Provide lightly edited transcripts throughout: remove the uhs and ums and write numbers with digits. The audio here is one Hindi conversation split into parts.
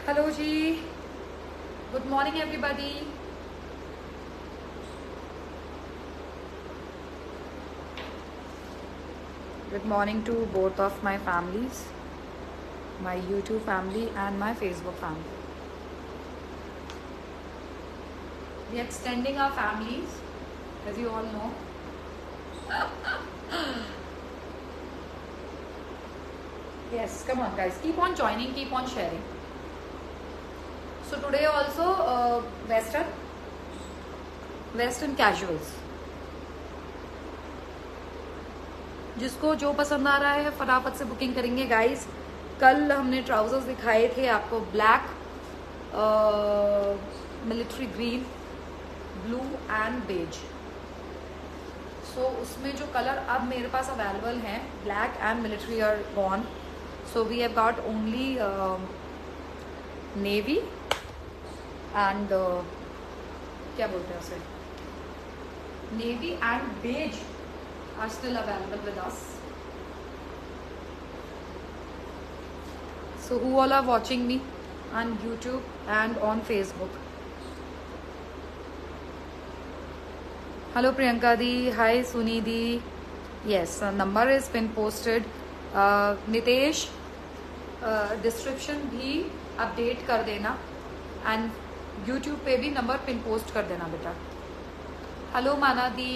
हेलो जी, good morning everybody. Good morning to both of my families, my YouTube family and my Facebook family. We are extending our families, as you all know. Yes, come on guys, keep on joining, keep on sharing. So today also western casuals. जिसको जो पसंद आ रहा है फटाफट से बुकिंग करेंगे गाइस। कल हमने ट्राउजर्स दिखाए थे आपको, black, military green, blue and beige. So उसमें जो कलर अब मेरे पास अवेलेबल हैं, black and military are gone. So we have got only navy and क्या बोलते हैं उसे, navy and beige are still available with us. So who all are watching me on YouTube and on Facebook? Hello Priyanka di, hi Suni di. Yes, number is been posted. Nitesh, description भी update कर देना and YouTube पे भी नंबर पिन पोस्ट कर देना बेटा। हेलो माना दी,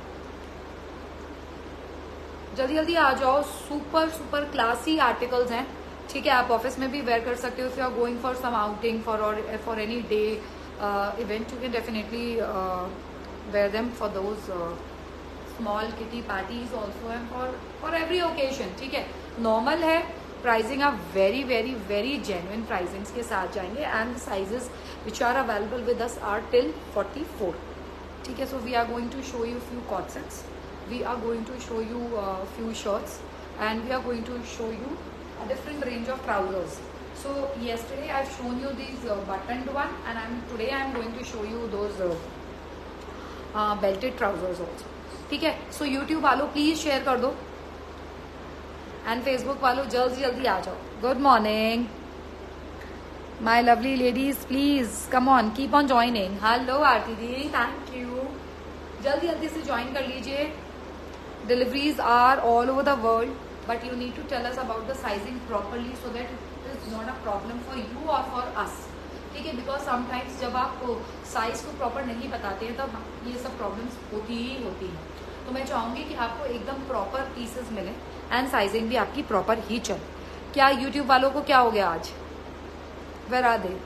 जल्दी जल्दी आ जाओ। सुपर सुपर क्लासी आर्टिकल्स हैं, ठीक है। आप ऑफिस में भी वेयर कर सकते हो। If you are going for some outing for any day event, you can definitely wear them for those small kitty parties also and for every occasion, ठीक है। नॉर्मल है, प्राइसिंग आप very very very genuine pricings के साथ जाएंगे and sizes which are available with us are till 44, ठीक है। So we are going to show you few cord sets, we are going to show you few shirts and we are going to show you a different range of trousers. So yesterday I've shown you these buttoned one and today I'm going to show you those belted trousers also, ठीक है। So YouTube वालों प्लीज शेयर कर दो एंड Facebook वालों जल्दी जल्दी आ जाओ। Good morning my lovely ladies, please come on, keep on joining. Hello Aarti दी, थैंक यू। जल्दी जल्दी से ज्वाइन कर लीजिए। Deliveries are all over the world, but you need to tell us about the sizing properly so that it is not a problem for you or for us, ठीक है। Because sometimes जब आप साइज को प्रॉपर नहीं बताते हैं तब ये सब प्रॉब्लम्स होती ही होती हैं। तो मैं चाहूंगी कि आपको एकदम प्रॉपर पीसेस मिले एंड साइजिंग भी आपकी प्रॉपर ही चले। क्या यूट्यूब वालों को क्या हो गया आज? Where are they?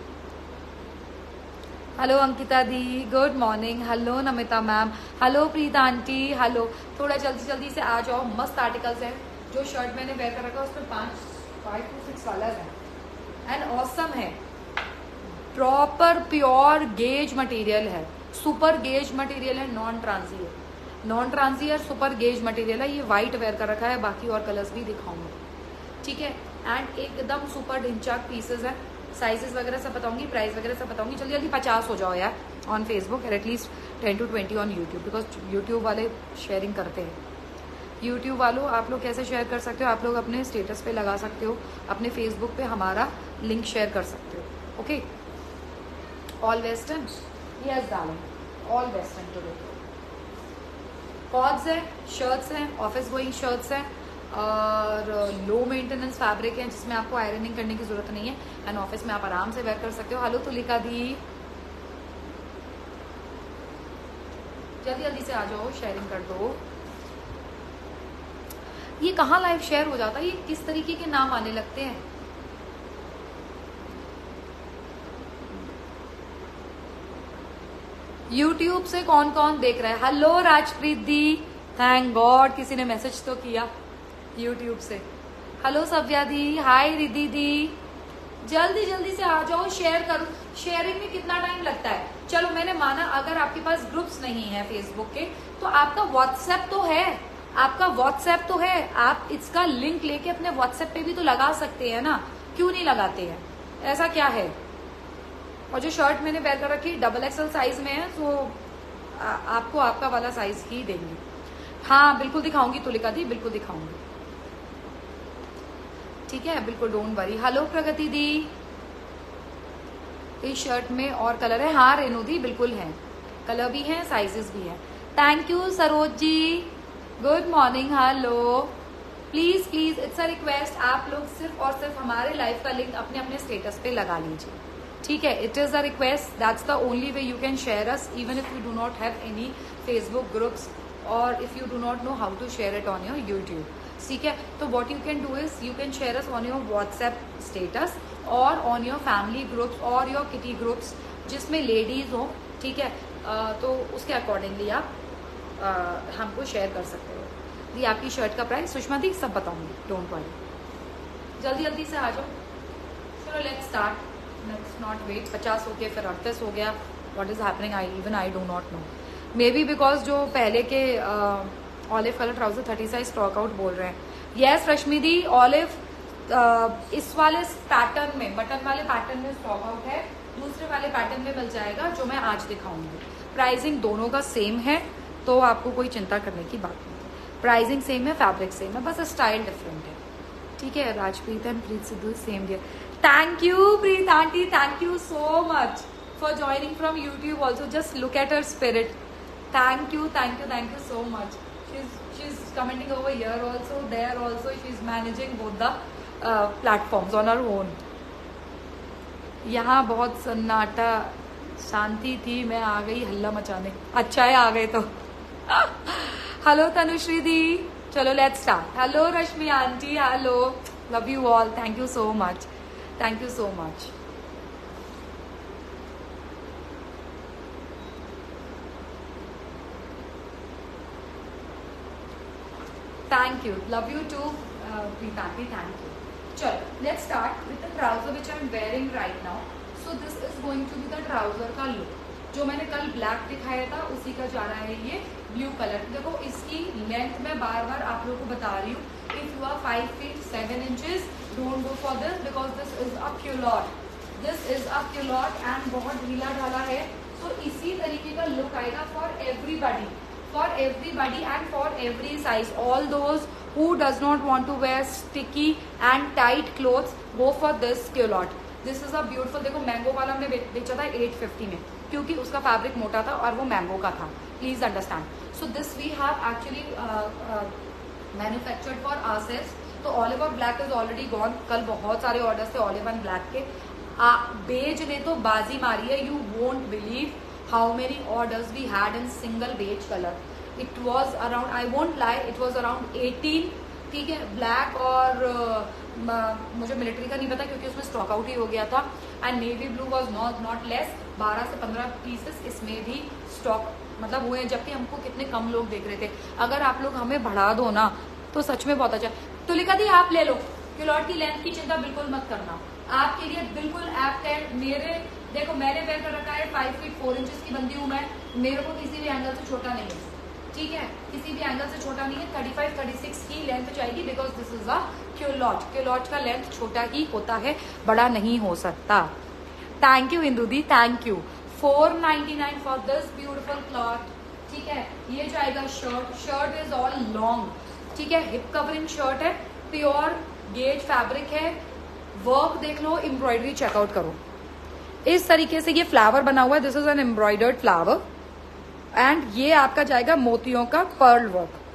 Hello Ankita दी, good morning. Hello Namita ma'am, hello Preeta aunty, hello. थोड़ा जल्दी जल्दी से आ जाओ, मस्त आर्टिकल्स हैं। जो शर्ट मैंने वेयर कर रखा है उसमें 5 to 6 कलर्स हैं एंड ऑसम है। प्रॉपर प्योर गेज मटेरियल है, सुपर गेज मटेरियल है, non transparent super gauge material है। ये व्हाइट वेयर कर रखा है, बाकी और कलर्स भी दिखाऊंगी, ठीक है। एंड एकदम सुपर ढिंचाक पीसेस है। साइजेस वगैरह सब बताऊंगी, प्राइस वगैरह सब बताऊंगी। जल्दी जल्दी 50 हो जाओ यार ऑन फेसबुक और at least 10 to 20 on YouTube, because YouTube वाले शेयरिंग करते हैं। यूट्यूब वालों आप लोग कैसे शेयर कर सकते हो? आप लोग अपने स्टेटस पे लगा सकते हो, अपने फेसबुक पे हमारा लिंक शेयर कर सकते हो, okay. All western, yes darling, all western today. Cords है, शर्ट्स हैं, ऑफिस गोइंग शर्ट्स हैं और लो मेंटेनेंस फैब्रिक है जिसमें आपको आयरनिंग करने की जरूरत नहीं है एंड ऑफिस में आप आराम से वेयर कर सकते हो। हेलो तुलिका दी, जल्दी जल्दी से आ जाओ, शेयरिंग कर दो। ये कहाँ लाइव शेयर हो जाता है? ये किस तरीके के नाम आने लगते हैं? यूट्यूब से कौन कौन देख रहा है? हेलो राजप्रीत दी, थैंक गॉड किसी ने मैसेज तो किया यूट्यूब से। हेलो सव्या दी, हाय रिद्धि दी, जल्दी जल्दी से आ जाओ, शेयर करो। शेयरिंग में कितना टाइम लगता है? चलो मैंने माना अगर आपके पास ग्रुप्स नहीं है फेसबुक के तो आपका व्हाट्सएप तो है, आप इसका लिंक लेके अपने व्हाट्सएप पे भी तो लगा सकते हैं ना, क्यों नहीं लगाते हैं? ऐसा क्या है? और जो शर्ट मैंने वेयर कर रखी XXL साइज में है, तो आपको आपका वाला साइज ही देंगे। हाँ बिल्कुल दिखाऊंगी तुलिका दी, बिल्कुल दिखाऊंगी, ठीक है, बिल्कुल डोंट वरी। हेलो प्रगति दी, इस शर्ट में और कलर है? हाँ रेनू दी बिल्कुल है, कलर भी है, साइजेस भी है। Thank you Saroj ji, good morning, hello. Please please it's a request, आप लोग सिर्फ और सिर्फ हमारे लाइव का लिंक अपने अपने स्टेटस पे लगा लीजिए, ठीक है? It is a request, that's the only way you can share us, even if you do not have any Facebook groups और if you do not know how to share it on your YouTube, ठीक है? तो what you can do is you can share us on your WhatsApp status और ऑन योर फैमिली ग्रुप्स और योर किटी ग्रुप्स जिसमें लेडीज हो, ठीक है? तो उसके अकॉर्डिंगली आप हमको शेयर कर सकते हो। ये आपकी शर्ट का प्राइस सुषमा दी सब बताऊंगी, डोंट वरी, जल्दी जल्दी से आ जाओ। चलो let's start, let's not wait. 50 हो गए, फिर 38 हो गया, what is happening, I do not know, maybe because जो पहले के olive colour trouser 30 size stock out बोल रहे हैं। यस रश्मि दी, ऑलिव इस वाले पैटर्न में, बटन वाले पैटर्न में स्टॉक आउट है, दूसरे वाले पैटर्न में मिल जाएगा जो मैं आज दिखाऊंगी। प्राइसिंग दोनों का सेम है, तो आपको कोई चिंता करने की बात नहीं है। प्राइसिंग सेम है, फैब्रिक सेम है, बस स्टाइल डिफरेंट है, ठीक है? Rajpreet and Preet Sidhu same dear. Thank you Preet aunty, thank you so much for joining from YouTube also, just look at her spirit. Thank you thank you thank you so much. She's commenting over here also, there also, she's managing both the platforms on her own. यहाँ बहुत सन्नाटा शांति थी, मैं आ गई हल्ला मचाने। अच्छा है आ गए तो। हेलो तनुश्री दी, चलो let's start. Hello Rashmi aunty, hello, love you all, thank you so much, thank you so much. Thank you, love you too, Preetanti, thank you. चलो, let's start with the trouser which I am wearing right now. So this is going to be the trouser का look. जो मैंने कल ब्लैक दिखाया था उसी का जा रहा है ये ब्लू कलर। देखो इसकी लेंथ मैं बार बार आप लोगों को बता रही हूँ, if you are 5 feet 7 inches, don't go for this because this is a culotte. This is a culotte and बहुत ढीला ढाला है, तो इसी तरीके का लुक आएगा for everybody. For everybody and for every size. All those who does not want to wear sticky and tight clothes, go for this culotte. This is a beautiful, देखो मैंगो वाला हमने बेचा था 850 में, क्योंकि उसका फैब्रिक मोटा था और वो मैंगो का था, please understand. So this we have actually manufactured for ourselves. तो ऑलिव और ब्लैक इज ऑलरेडी गॉन। कल बहुत सारे ऑर्डर्स थे ऑलिव एंड ब्लैक के, बेज ने तो बाजी मारी है। You won't believe how many orders we had in single beige color. It was around, I won't lie, it was around 18, ठीक है? ब्लैक और मुझे मिलिट्री का नहीं पता क्योंकि उसमें स्टॉक आउट ही हो गया था, and navy blue was not less, 12 से 15 पीसेस इसमें भी स्टॉक मतलब हुए, जबकि हमको कितने कम लोग देख रहे थे। अगर आप लोग हमें बढ़ा दो ना तो सच में बहुत अच्छा। तुलिका दी आप ले लो, क्यूलॉट की लेंथ की चिंता बिल्कुल मत करना, आपके लिए बिल्कुल एप्ट है। मेरे देखो मैंने वेयर कर रखा है 5 feet 4 inches की बंदी हूँ मैं, मेरे को किसी भी एंगल से छोटा नहीं है, ठीक है? किसी भी एंगल से छोटा नहीं है। 35-36 की लेंथ चाहिए because this is a culotte. Culotte का लेंथ छोटा ही होता है, बड़ा नहीं हो सकता। थैंक यू इंदू दी, thank you. 499 for this beautiful cloth, ठीक है? ये जाएगा shirt, shirt is all long, ठीक है? हिप कवरिंग शर्ट है, प्योर गेज फैब्रिक है, वर्क देख लो, एम्ब्रॉयडरी चेकआउट करो। इस तरीके से ये फ्लावर बना हुआ है, this is an embroidered flower, and ये आपका जाएगा मोतियों का पर्ल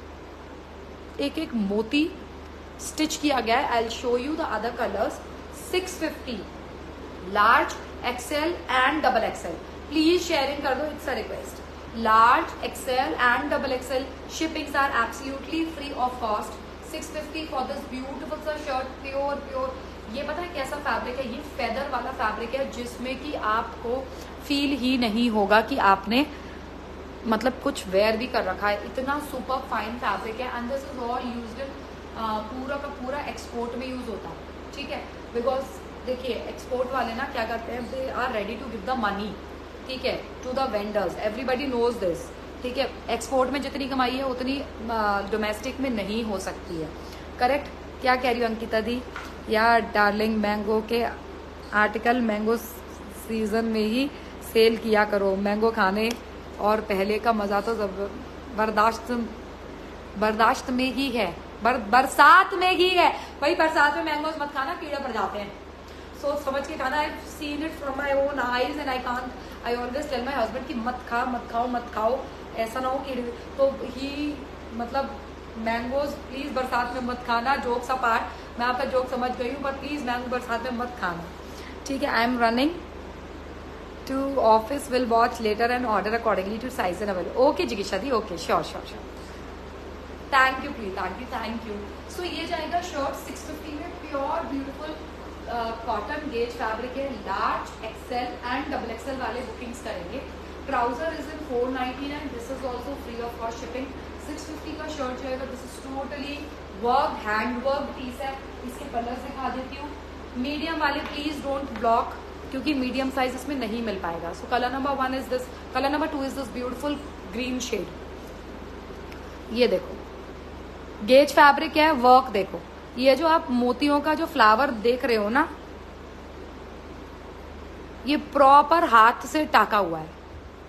वर्क, एक एक मोती स्टिच किया गया है। I show you the other colours. 650 large, XL and double XL, please sharing कर दो, it's a request. Large, XL and double XL, shippings are absolutely free of cost. 650 for this beautiful सा शर्ट, प्योर। ये पता है कैसा फैब्रिक है? ये फेदर वाला फैब्रिक है जिसमें कि आपको फील ही नहीं होगा कि आपने मतलब कुछ वेयर भी कर रखा है, इतना सुपर फाइन फैब्रिक है। And this is all used in पूरा का पूरा एक्सपोर्ट में यूज होता है, ठीक है? बिकॉज देखिए एक्सपोर्ट वाले ना क्या करते हैं, they are ready to give the money, ठीक है, to the vendors, everybody knows this, ठीक है? एक्सपोर्ट में जितनी कमाई है उतनी डोमेस्टिक में नहीं हो सकती है, करेक्ट? क्या कह रही हो अंकिता दी? यार डार्लिंग, मैंगो के आर्टिकल मैंगो सीजन में ही सेल किया करो, मैंगो खाने और पहले का मजा तो बर्दाश्त में ही है, बरसात में ही है भाई। बरसात में मैंगोज मत खाना, कीड़े पड़ जाते हैं। सोच समझ के खाना. I seen it from my own eyes and I can't. I always tell my husband कि मत खाओ, ऐसा ना हो कि. तो ही मतलब मैंगोज प्लीज बरसात में मत खाना. जोक्स अपार्ट, मैं आपका जोक समझ गई हूँ, पर प्लीज मैंगो बरसात में मत खाना. ठीक है. I am running to office, will watch later and order accordingly to size and available. Okay जिगिशा दी, okay sure. Thank you please aunty, thank you. So ये जाएगा शर्ट 650 में. Pure beautiful cotton gauge fabric है. Large XL and double XL वाले बुकिंग्स करेंगे. Trouser is in 499. This is also free of cost shipping. 650 का शर्ट जाएगा. This is totally work, hand work piece है. इसके कलर्स दिखा देती हूँ. मीडियम वाले प्लीज डोंट ब्लॉक, क्योंकि मीडियम साइज इसमें नहीं मिल पाएगा. So colour number 1 is this. Colour number 2 is this beautiful green shade. ये देखो गेज फैब्रिक है. वर्क देखो. ये जो आप मोतियों का जो फ्लावर देख रहे हो ना, ये प्रॉपर हाथ से टाका हुआ है.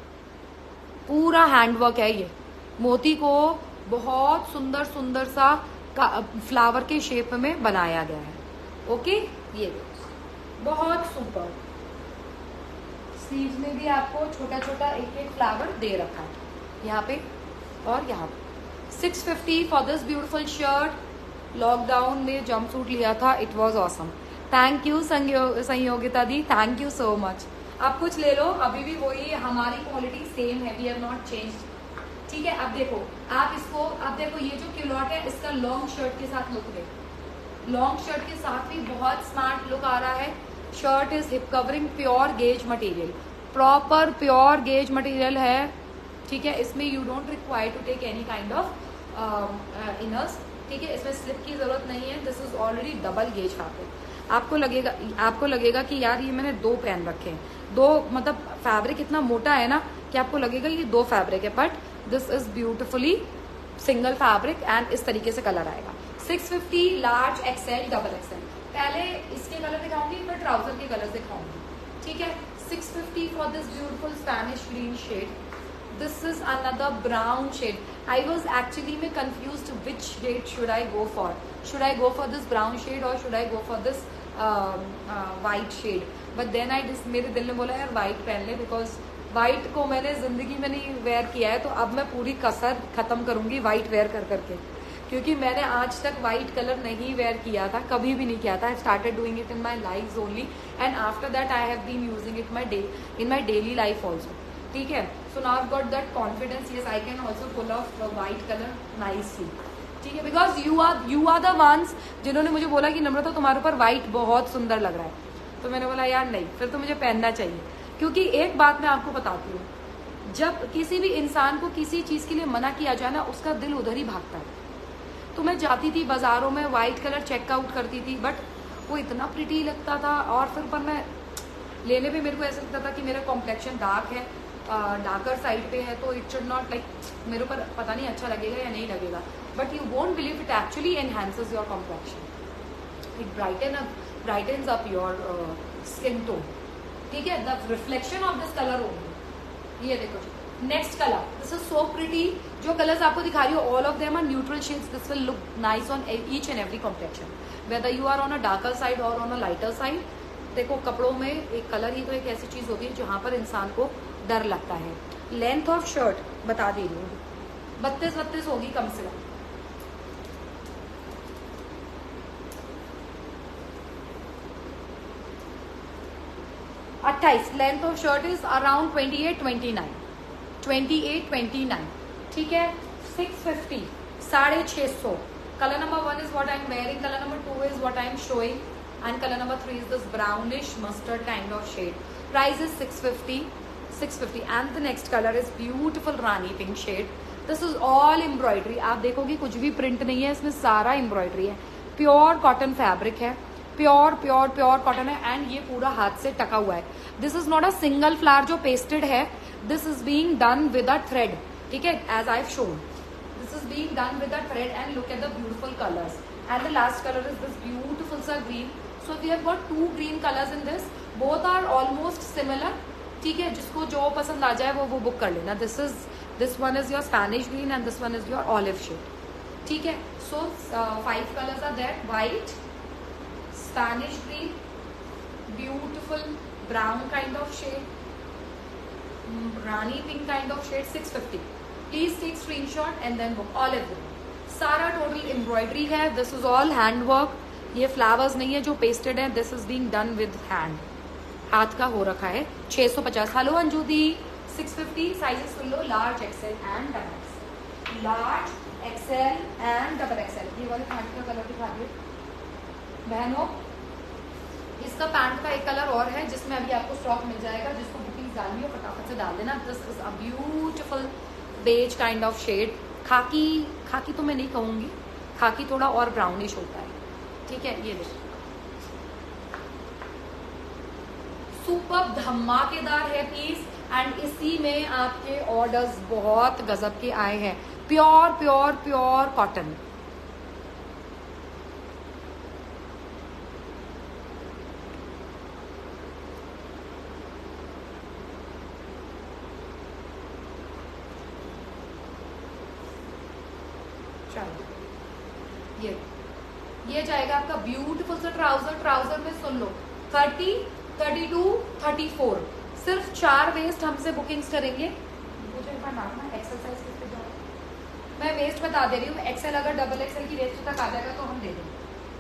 पूरा हैंडवर्क है. ये मोती को बहुत सुंदर सुंदर सा फ्लावर के शेप में बनाया गया है. ओके. ये देखो बहुत सुपर. स्लीव्स में भी आपको छोटा छोटा एक एक फ्लावर दे रखा है यहाँ पे और यहाँ पे. 650 for this beautiful shirt. Lockdown में जंप सूट लिया था. It was awesome. Thank you Sanyogita दी, थैंक यू सो मच. आप कुछ ले लो, अभी भी वही हमारी क्वालिटी सेम है. We have not change. ठीक है. अब देखो आप इसको, अब देखो ये जो क्यूलॉट है इसका लॉन्ग शर्ट के साथ लुक देखो. लॉन्ग शर्ट के साथ भी बहुत स्मार्ट लुक आ रहा है. Shirt is hip covering, pure gauge material, proper pure gauge material है. ठीक है. इसमें you don't require to take any kind of inners. ठीक है. इसमें स्लिप की जरूरत नहीं है. This is already double gauge fabric. आपको लगेगा कि यार ये मैंने 2 पहन रखे हैं. 2 मतलब फैब्रिक इतना मोटा है ना कि आपको लगेगा ये 2 फैब्रिक है, but this is beautifully single fabric and इस तरीके से कलर आएगा. 650 लार्ज एक्सेल डबल एक्सेल. पहले इसके कलर दिखाऊंगी, फिर ट्राउजर के कलर दिखाऊंगी. ठीक है. 650 for this beautiful Spanish green shade. This is another brown shade. I was actually में confused which shade should I go for. Should I go for this brown shade or should I go for this white shade? But then मेरे दिल ने बोला यार white पहन ले, because white को मैंने जिंदगी में नहीं वेयर किया है. तो अब मैं पूरी कसर खत्म करूंगी white वेयर कर करके, क्योंकि मैंने आज तक white कलर नहीं वेयर किया था, कभी भी नहीं किया था. I started doing it in my lives only and after that I have been using it in my daily life also. ठीक है. So now I've got that confidence. Yes, I can also pull off the white color nicely. ठीक है. Because you are the ones जिन्होंने मुझे बोला कि नम्रता तुम्हारे ऊपर white बहुत सुंदर लग रहा है. तो मैंने बोला यार नहीं, फिर तो मुझे पहनना चाहिए. क्योंकि एक बात मैं आपको बताती हूँ, जब किसी भी इंसान को किसी चीज के लिए मना किया जाए ना, उसका दिल उधर ही भागता है. तो मैं जाती थी बाजारों में, व्हाइट कलर चेकआउट करती थी, बट वो इतना प्रिटी लगता था. और फिर पर मैं लेने पे मेरे को ऐसा लगता था कि मेरा कॉम्प्लेक्शन डार्क है, डार्कर साइड पे है, तो इट शुड नॉट लाइक, मेरे ऊपर पता नहीं अच्छा लगेगा या नहीं लगेगा. But you won't believe it actually enhances your complexion. It brightens up your skin tone. ठीक है. The reflection of this colour only. ये देखो next colour. This is so pretty. जो कलर्स आपको दिखा रही हो all of them are neutral shades. This will look nice on each and every complexion, whether you are on a darker side और ऑन अ लाइटर साइड. देखो कपड़ों में एक कलर ही तो एक ऐसी चीज होती है जहां पर इंसान को डर लगता है. लेंथ ऑफ शर्ट बता दे रही हूँ, 32 होगी कम से कम. Length of shirt is around 28-29. ठीक है. 650, 650. Colour number 1 is what I am wearing. Colour number 2 is what I am showing and color number 3 is this brownish mustard kind of shade. Price is 650 and the next color is beautiful rani pink shade. This is all embroidery. आप देखोगे कुछ भी प्रिंट नहीं है इसमें, सारा एम्ब्रॉयडरी है. प्योर कॉटन फैब्रिक है, प्योर कॉटन है एंड ये पूरा हाथ से टका हुआ है. This is not a single flower जो पेस्टेड है. This is being done with a thread. ठीक है. As I have shown, this is being done with a thread and look at the beautiful colours. And the last colour is this beautiful सा green. So we have got 2 green colors in this. Both are almost similar. ठीक है. जिसको जो पसंद आ जाए वो बुक कर लेना. This one is your Spanish green and this one is your olive shade. ठीक है. So 5 colors are there: white, Spanish green, beautiful brown kind of shade, rani pink kind of shade, 650. Please take screenshot and then book. Olive green, सारा टोटल एम्ब्रॉयडरी है. This is all hand work. ये फ्लावर्स नहीं है जो पेस्टेड है. This is being done with hand, हाथ का हो रखा है. 650. हेलो अंजू दी. 650. साइजेस सुन लो, large XL and double XL. Large XL and double XL. ये वाले पैंट का कलर दिखा दिए बहनों. इसका पैंट का एक कलर और है जिसमें अभी आपको स्टॉक मिल जाएगा. जिसको बुकिंग डालनी हो फटाफट से डाल देना. This is a beautiful beige kind of shade. खाकी, खाकी तो मैं नहीं कहूंगी, खाकी थोड़ा और ब्राउनिश होता है. ठीक है, ये देखो सुपर धमाकेदार है पीस. एंड इसी में आपके ऑर्डर्स बहुत गजब के आए हैं. Pure pure pure cotton. ये जाएगा आपका ब्यूटीफुल सा ट्राउजर. ट्राउजर में सुन लो 30, 32, 34. सिर्फ 4 वेस्ट हमसे बुकिंग्स करेंगे. मुझे नाम एक्सरसाइज किस पे जाओ, मैं वेस्ट बता दे रही हूँ. एक्सेल अगर डबल एक्सेल की वेस्ट तक आ जाएगा तो हम दे देंगे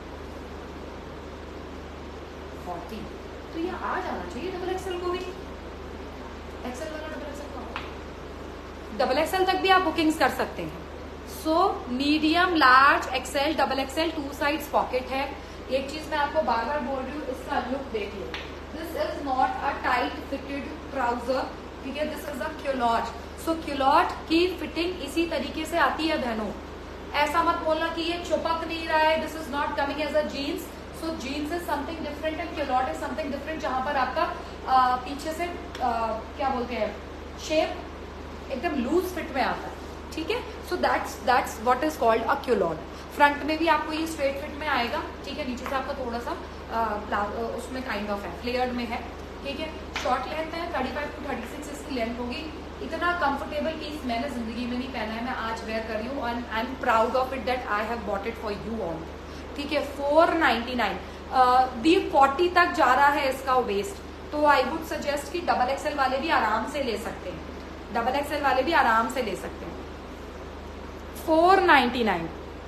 40. तो ये आ जाना चाहिए डबल एक्सेल को भी. एक्सेल वाला डबल एक्सेल को, डबल एक्सेल तक भी आप बुकिंग्स कर सकते हैं. So medium, large, XL, double XL, 2 sides pocket है. एक चीज मैं आपको बार बार बोल रही हूँ, इसका लुक देख लो. This is not a tight fitted trouser, ठीक है. This is a culotte. So culotte की फिटिंग इसी तरीके से आती है बहनों. ऐसा मत बोलना कि ये चिपक नहीं रहा है. This is not coming as a jeans. So jeans is something different and culotte is something different, जहां पर आपका पीछे से क्या बोलते हैं, शेप एकदम लूज फिट में आता है. ठीक है. So that's what is called a culotte. Front में भी आपको ये स्ट्रेट फिट में आएगा. ठीक है. नीचे से आपका थोड़ा सा उसमें काइंड ऑफ है, फ्लेयर्ड में है. ठीक है. शॉर्ट लेंथ है, 35 to 36 इसकी लेंथ होगी. इतना कंफर्टेबल पीस मैंने जिंदगी में नहीं पहना है. मैं आज वेयर कर रही हूँ and I am proud of it that I have bought it for you all. ठीक है. 499. दी 40 तक जा रहा है इसका वेस्ट. तो आई वुड सजेस्ट कि डबल एक्सेल वाले भी आराम से ले सकते हैं. डबल एक्सेल वाले भी आराम से ले सकते हैं. 499.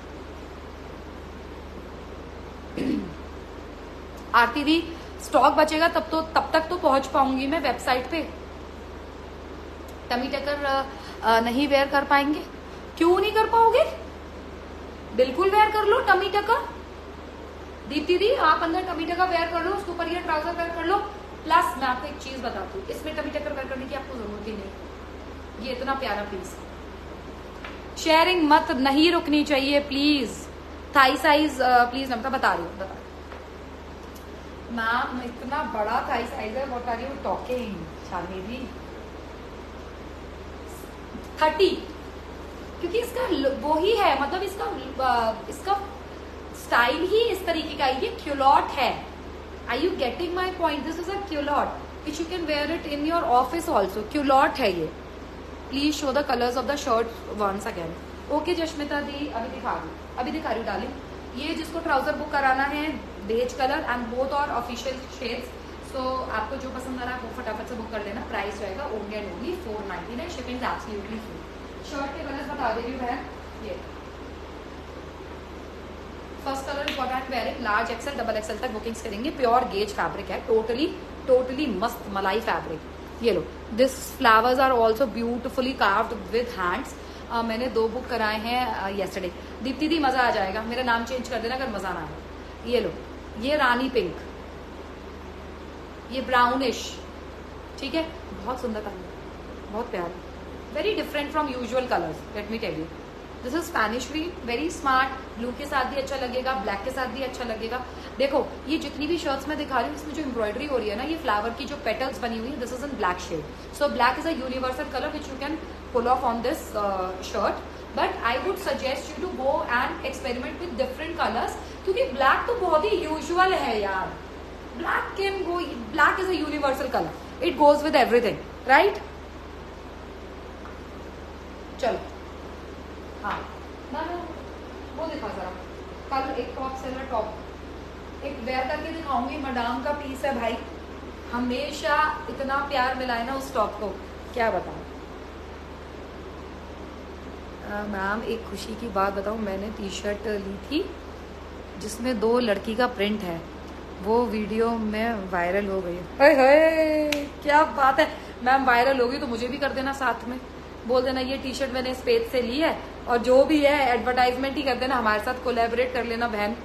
आरती दी स्टॉक बचेगा तब तक तो पहुंच पाऊंगी मैं वेबसाइट पे. टमी टकर नहीं वेयर कर पाएंगे. क्यों नहीं कर पाओगे? बिल्कुल वेयर कर लो टमी टकर. दीप्ति दी आप अंदर टमी टकर वेयर कर लो, उसके ऊपर ये ट्राउजर वेयर कर लो. प्लस मैं आपको एक चीज बताती हूँ, इसमें टमी टकर वेयर करने की आपको जरूरत ही नहीं. ये इतना प्यारा पीस. शेयरिंग मत नहीं रुकनी चाहिए प्लीज. थाई साइज प्लीज नमता बता रही हूँ. मैम इतना बड़ा थाई साइज है. What are you talking Shalini? 30. क्योंकि इसका वो ही है, मतलब इसका स्टाइल ही इस तरीके का. ये क्यूलॉट है. Are you getting my point? This is a culotte which you can wear it in your office also. Culotte है ये. Please show the colours of the shirt once again. Okay Jashmita di अभी दिखा रही हूँ डार्लिंग. ये जिसको ट्राउजर बुक कराना है, बेज कलर एंड बोथ और ऑफिशियल शेड्स. सो आपको जो पसंद आ रहा है वो फटाफट से बुक कर देना. प्राइस रहेगा only and only 499. Shipping is absolutely free. Shirt के कलर्स बता दे रही हूँ बहन. ये first colour is what I am wearing. Large XL double XL तक बुकिंग्स करेंगे. प्योर गेज फैब्रिक है. टोटली मस्त मलाई फैब्रिक. ये लो. This flowers are also beautifully carved with hands. मैंने 2 बुक कराए हैं येस्टरडे. दीप्ति दी मजा आ जाएगा. मेरा नाम चेंज कर देना अगर मजा ना आए. ये लो. ये रानी पिंक, ये ब्राउनिश. ठीक है. बहुत सुंदर कलर, बहुत प्यारा, very different from usual colours. Let me tell you. This is Spanish green, very smart. Blue के साथ भी अच्छा लगेगा, ब्लैक के साथ भी अच्छा लगेगा. देखो ये जितनी भी शर्ट्स मैं दिखा रही हूँ इसमें जो एम्ब्रॉयडरी हो रही है ना, ये फ्लावर की जो पेटल्स बनी हुई है, this is in black shade. So black is a universal colour which you can pull off on this shirt. But I would suggest you to go and experiment with different colours, क्योंकि ब्लैक तो बहुत ही यूजुअल है यार. Black is a universal colour. It goes with everything, right? चलो हाँ मैं वो दिखा जरा. कल एक टॉप सेलर टॉप एक वेयर करके दिखाऊंगी, मडाम का पीस है भाई, हमेशा इतना प्यार मिला है ना उस टॉप को, क्या बताऊं। मैम एक खुशी की बात बताऊं, मैंने टी शर्ट ली थी जिसमें 2 लड़की का प्रिंट है, वो वीडियो में वायरल हो गई। हाय क्या बात है मैम, वायरल होगी तो मुझे भी कर देना, साथ में बोल देना ये टी शर्ट मैंने इस पेज से ली है, और जो भी है एडवर्टाइजमेंट ही कर देना, हमारे साथ कोलैबोरेट कर लेना बहन।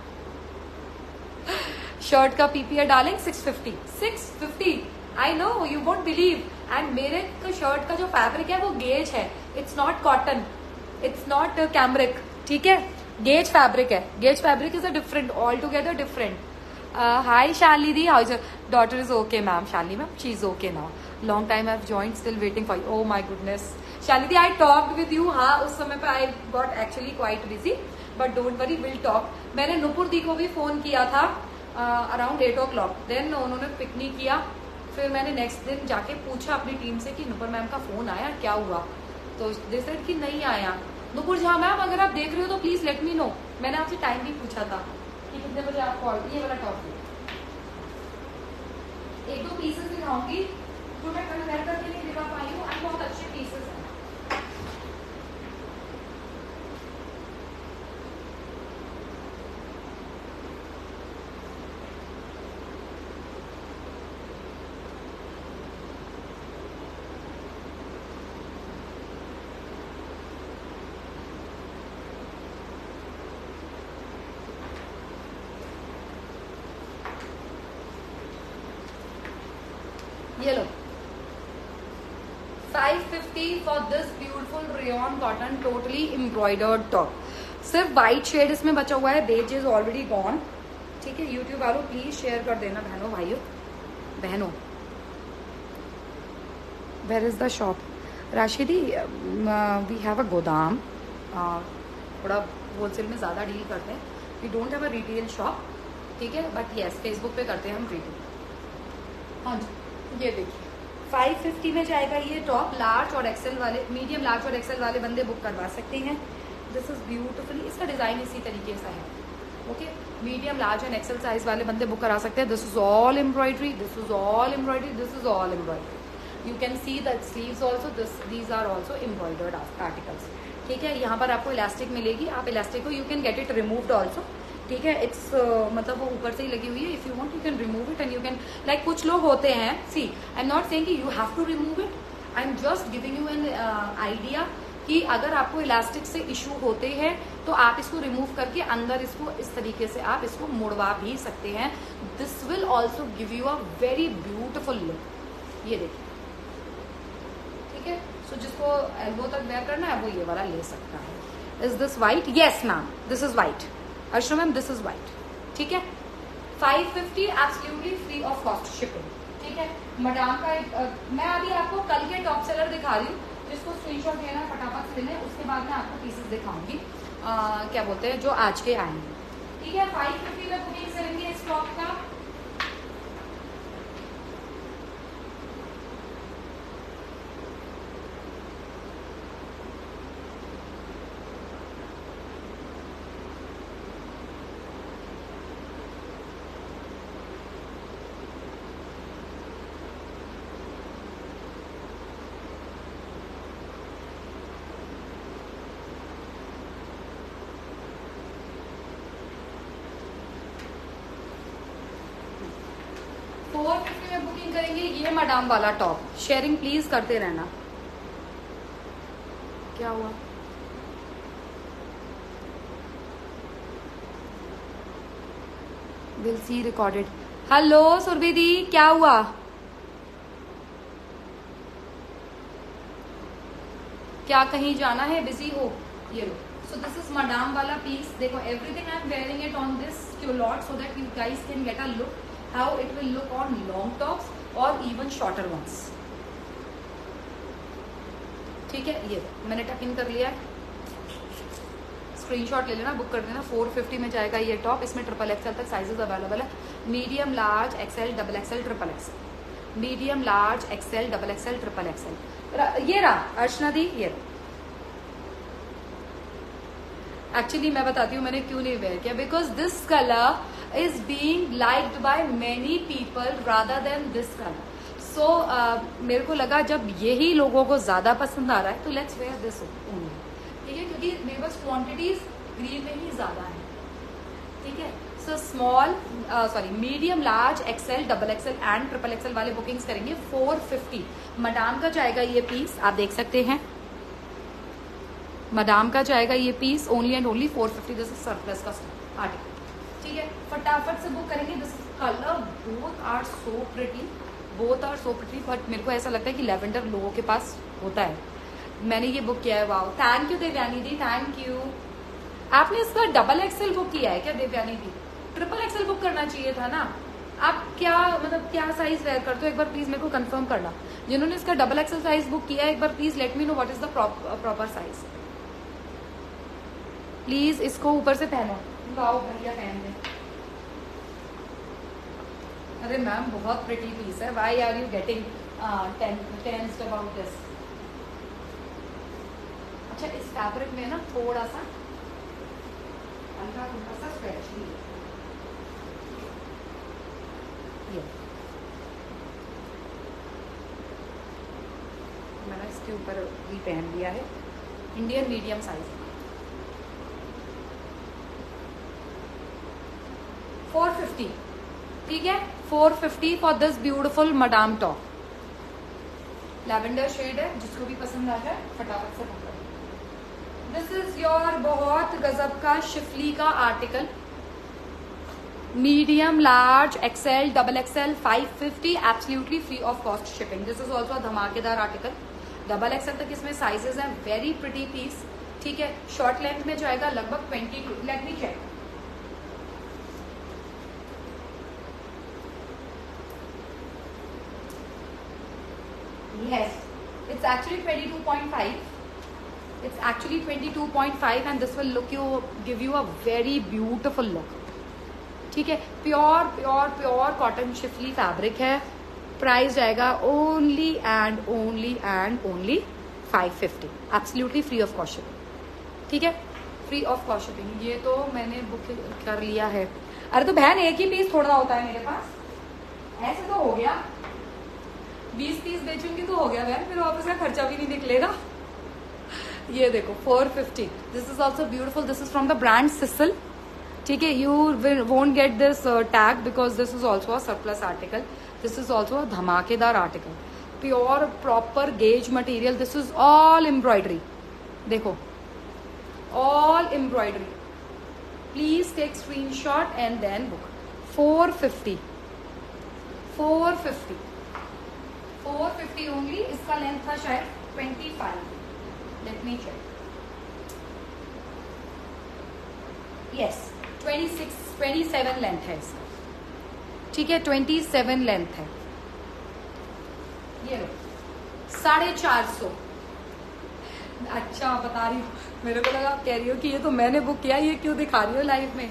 शर्ट का पीपीआर डालेंगे 650 I know you won't believe. And मेरे शर्ट का जो फैब्रिक है वो गेज है, it's not cotton, it's not cambric, ठीक है, गेज फैब्रिक है। गेज fabric is a different, all together different. Hi Shali di, how is your daughter? Is okay ma'am, Shali ma'am she is okay now, long time I have joined, still waiting for you. Oh my goodness Shali di, I talked with you. हाँ उस समय पे I got actually quite busy, but don't worry will talk. मैंने नुपुर दी को भी फोन किया था अराउंड 8 o'clock, देन उन्होंने पिक नहीं किया। फिर मैंने नेक्स्ट दिन जाके पूछा अपनी टीम से कि नुपुर मैम का फोन आया, क्या हुआ? तो दे सेड कि नहीं आया। नुपुर झा मैम अगर आप देख रहे हो तो प्लीज लेट मी नो, मैंने आपसे टाइम भी पूछा था कि कितने बजे आप कॉल। ये वाला टॉप 1-2 पीसेस दिखाऊंगी जो मैं कल वेयर करके नहीं दिखा पाई हूँ, एंड बहुत अच्छे पीसेस हैं। ये लो 550 for this beautiful rayon cotton totally embroidered top. सिर्फ व्हाइट शेड इसमें बचा हुआ है, बेज इज ऑलरेडी गॉन, ठीक है। यूट्यूब वालों प्लीज शेयर कर देना बहनों भाइयों बहनों। Where is the shop? Rashi di we have a गोदाम, थोड़ा होलसेल में ज़्यादा डील करते हैं, we don't have a retail shop, ठीक है, बट येस फेसबुक पे करते हैं हम रिटेल। हाँ जी ये देखिए 550 में जाएगा ये टॉप। लार्ज और एक्सेल वाले, मीडियम लार्ज और एक्सेल वाले बंदे बुक करवा सकते हैं। दिस इज ब्यूटीफुली, इसका डिजाइन इसी तरीके से है, okay. Medium large and XL size वाले बंदे बुक करा सकते हैं। This is all embroidery, this is all embroidery, this is all embroidery. You can see the sleeves also, these are also embroidered articles, ठीक है। यहाँ पर आपको इलास्टिक मिलेगी, आप इलास्टिक को you can get it removed also, ठीक है। इट्स मतलब वो ऊपर से ही लगी हुई है, if you want you can remove it and you can, like कुछ लोग होते हैं, see I am not saying कि you have to remove it, I am just giving you an idea कि अगर आपको इलास्टिक से इशू होते हैं तो आप इसको रिमूव करके अंदर इसको इस तरीके से आप इसको मुड़वा भी सकते हैं। This will also give you a very beautiful look. ये देखिए, ठीक है। सो जिसको एल्बो तक वेयर करना है वो ये वाला ले सकता है। Is this white? Yes ma'am this is white. Archana ma'am this is white, ठीक है। 550 absolutely free of cost shipping, ठीक है। मडाम का मैं अभी आपको कल के टॉप सेलर दिखा रही हूँ, जिसको स्क्रीनशॉट लेना है फटाफट से लेना है, उसके बाद मैं आपको पीसेस दिखाऊंगी क्या बोलते हैं जो आज के आएंगे, ठीक है। 550 में बुकिंग करेंगे इस टॉप का। में बुकिंग करेंगे ये मडाम वाला टॉप। शेयरिंग प्लीज करते रहना। क्या हुआ? Will see recorded. Hello Surabhi di, क्या हुआ? क्या कहीं जाना है, बिजी हो? ये लो। सो दिस इज मडाम वाला पीस। देखो everything I am wearing it on this culotte so that you guys can get a look how it will look on long tops or even shorter ones, ठीक है। ये मैंने टक इन कर लिया है, स्क्रीनशॉट ले लेना, बुक कर देना। 450 में जाएगा ये टॉप। इसमें XXL तक साइजेस अवेलेबल है। Medium large XL double XL triple XL, medium large XL double XL triple XL. ये रहा अर्चना दी, ये एक्चुअली मैं बताती हूँ मैंने क्यों नहीं वेयर किया, because this colour is being liked by many people rather than this colour. So मेरे को लगा जब यही लोगों को ज्यादा पसंद आ रहा है तो लेट्स वेयर दिस ओनली. ठीक है, क्योंकि मेरे पास क्वांटिटीज ग्रीन में ही ज्यादा है. ठीक है, so small medium, large, XL, double XL and triple XL वाले बुकिंग्स करेंगे 450. मडाम का जाएगा ये पीस, आप देख सकते हैं, मडाम का जाएगा ये piece only and only 450. This is surplus का आर्टिकल. ठीक है, फटाफट से बुक करेंगे. This colour both are so pretty, but मेरे को ऐसा लगता है कि लेवेंडर लोगों के पास होता है. मैंने ये बुक किया है. Wow, thank you Devyani di, thank you. आपने इसका डबल एक्सेल बुक किया है क्या Devyani di? Triple XL book करना चाहिए था ना. आप क्या मतलब क्या साइज वेयर करते हो, एक बार प्लीज मेरे को कंफर्म करना. जिन्होंने इसका डबल एक्सेल साइज बुक किया है, एक बार please let me know what is the proper size. Please इसको ऊपर से पहनो. वाओ भैया पहन दे. अरे मैम बहुत प्रिटी पीस है. Why are you getting tensed about this? अच्छा, इस फैब्रिक में ना थोड़ा सा हल्का थोड़ा सा स्ट्रेच भी है. मैंने इसके ऊपर भी पहन लिया है. Indian medium size 450. ठीक है, 450 for this beautiful Madame top. Lavender shade है, जिसको भी पसंद आ जाए फटाफट से बुक करें. दिस इज योर बहुत गजब का शिफली का article. Medium, large, XL, double XL 550, absolutely free of cost shipping. This is also धमाकेदार आर्टिकल. डबल एक्सेल तक इसमें साइजेस हैं. Very pretty piece. ठीक है, शॉर्ट लेंथ में जाएगा लगभग 22. Let me check. Yes, it's actually 22.5. It's actually 22.5 and this will give you a very beautiful look. ठीक है, प्योर कॉटन शिफली फैब्रिक है. प्राइस जाएगा only and only 550. Absolutely free of cost shipping. ठीक है, फ्री ऑफ कॉस्ट शिपिंग. ये तो मैंने बुक कर लिया है. अरे तो बहन एक ही पीस थोड़ा होता है मेरे पास, ऐसे तो हो गया. 20 पीस बेचूंगी तो हो गया बहन, मेरे ऑफिस का खर्चा भी नहीं निकलेगा. ये देखो 450. This is also beautiful. This is from the brand Sisal. ठीक है, you won't get this tag because this is also a surplus article. This is also a धमाकेदार article. Pure proper gauze material. This is all embroidery. देखो all embroidery. Please take screenshot and then book. 450 only. इसका लेंथ था शायद 25. Let me check. Yes, 27 length है इसका. ठीक है, 27 लेंथ है. ये लो 450. अच्छा बता रही हूँ, मेरे को लगा आप कह रही हो कि ये तो मैंने बुक किया, ये क्यों दिखा रही हो लाइव में?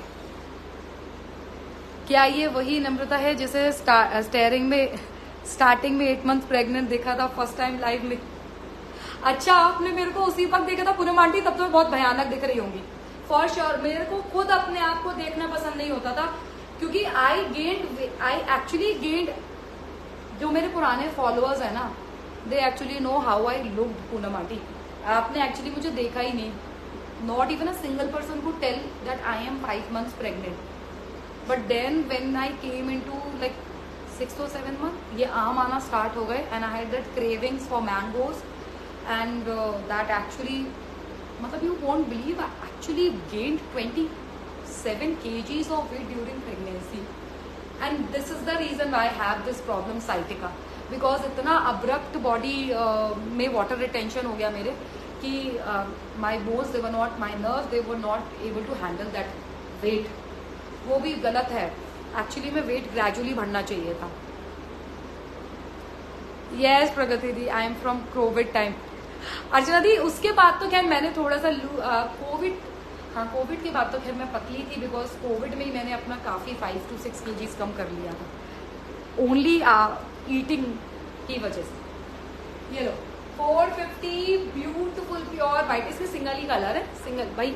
क्या ये वही नम्रता है जिसे स्टार्टिंग में 8 मंथ प्रेग्नेंट देखा था फर्स्ट टाइम लाइव में? अच्छा, आपने मेरे को उसी वक्त देखा था पूनम आंटी, तब तो मैं बहुत भयानक दिख रही होंगी फॉर श्योर. मेरे को खुद अपने आप को देखना पसंद नहीं होता था क्योंकि आई एक्चुअली गेंड. जो मेरे पुराने फॉलोअर्स है ना, they actually know how I looked. Poonam aunty, आपने एक्चुअली मुझे देखा ही नहीं. Not even a single person could tell that I am 5 months pregnant. But then when I came into like 6th or 7th month, ये आम आना स्टार्ट हो गए. And I had that cravings for mangoes and that actually, मतलब you won't believe I actually gained 27 kgs of weight during pregnancy. And this is the reason why I have this problem sciatica. Because इतना abrupt body में water retention हो गया मेरे कि my bones, they were not, my nerves, they were not able to handle that weight. वो भी गलत है. एक्चुअली में वेट ग्रेजुअली बढ़ना चाहिए था. Yes Pragati di, I am from Covid time. Archana di, उसके बाद तो खैर मैंने थोड़ा सा कोविड के बाद तो खैर मैं पतली थी बिकॉज कोविड में ही मैंने अपना काफ़ी 5 to 6 kgs कम कर लिया था ओनली ईटिंग की वजह से. ये लो 450 ब्यूटीफुल प्योर वाइट. इसमें सिंगल ही कलर है. सिंगल भाई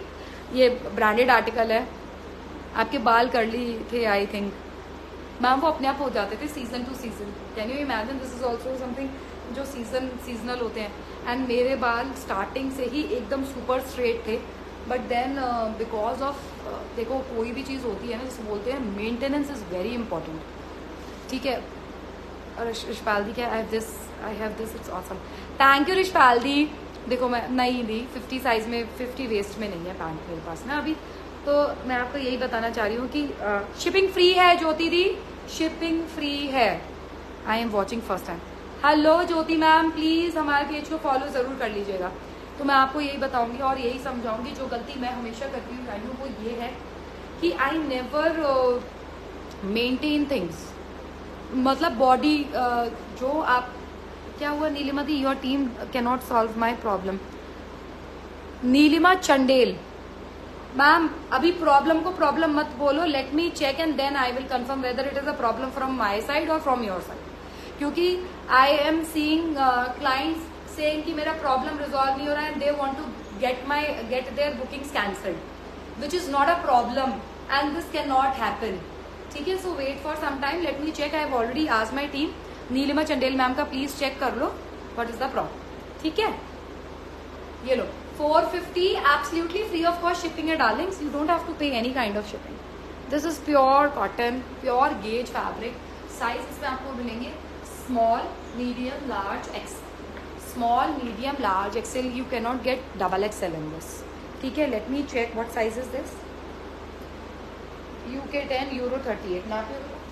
ये ब्रांडेड आर्टिकल है। आपके बाल कर्ली थे आई थिंक मैम, वो अपने आप हो जाते थे season to season. Can you imagine, this is also something जो सीजनल होते हैं। एंड मेरे बाल स्टार्टिंग से ही एकदम सुपर स्ट्रेट थे, बट देन बिकॉज ऑफ देखो कोई भी चीज़ होती है ना, जैसे बोलते हैं मेंटेनेंस इज़ वेरी इंपॉर्टेंट, ठीक है। और रिशपाल दी क्या, I have this it's awesome, thank you Rishpal di. देखो मैं नहीं दी 50 साइज में, 50 वेस्ट में नहीं है पैंट मेरे पास ना अभी। तो मैं आपको यही बताना चाह रही हूँ कि शिपिंग फ्री है ज्योति दी, शिपिंग फ्री है। I am watching first time. Hello Jyoti ma'am, please हमारे पेज को फॉलो जरूर कर लीजिएगा। तो मैं आपको यही बताऊंगी और यही समझाऊंगी, जो गलती मैं हमेशा करती हूँ रानू, वो ये है कि आई नेवर मेंटेन थिंग्स। मतलब बॉडी जो आप, क्या हुआ Neelima di, your team can not solve my problem. Neelima Chandel ma'am, अभी प्रॉब्लम को प्रॉब्लम मत बोलो, let me check and then I will confirm whether it is a problem from my side और फ्रॉम योर साइड। क्योंकि I am seeing clients saying कि मेरा प्रॉब्लम रिजॉल्व नहीं हो रहा है, and they want to get their bookings cancelled, which is not a problem and this can not happen, ठीक है। So wait for some time, let me check. I have already asked my team. Neelima Chandel ma'am का प्लीज चेक कर लो व्हाट इज द प्रॉब्लम, ठीक है। ये लो 450 absolutely free of cost shipping है darlings, you don't have to pay any kind of shipping. This is pure cotton, pure gauge fabric. Size इसमें आपको मिलेंगे small, medium, large, XL. Small, medium, large, XL, you can not get double XL in this, ठीक है। Let me check what size is this. UK 10 euro 38 ना,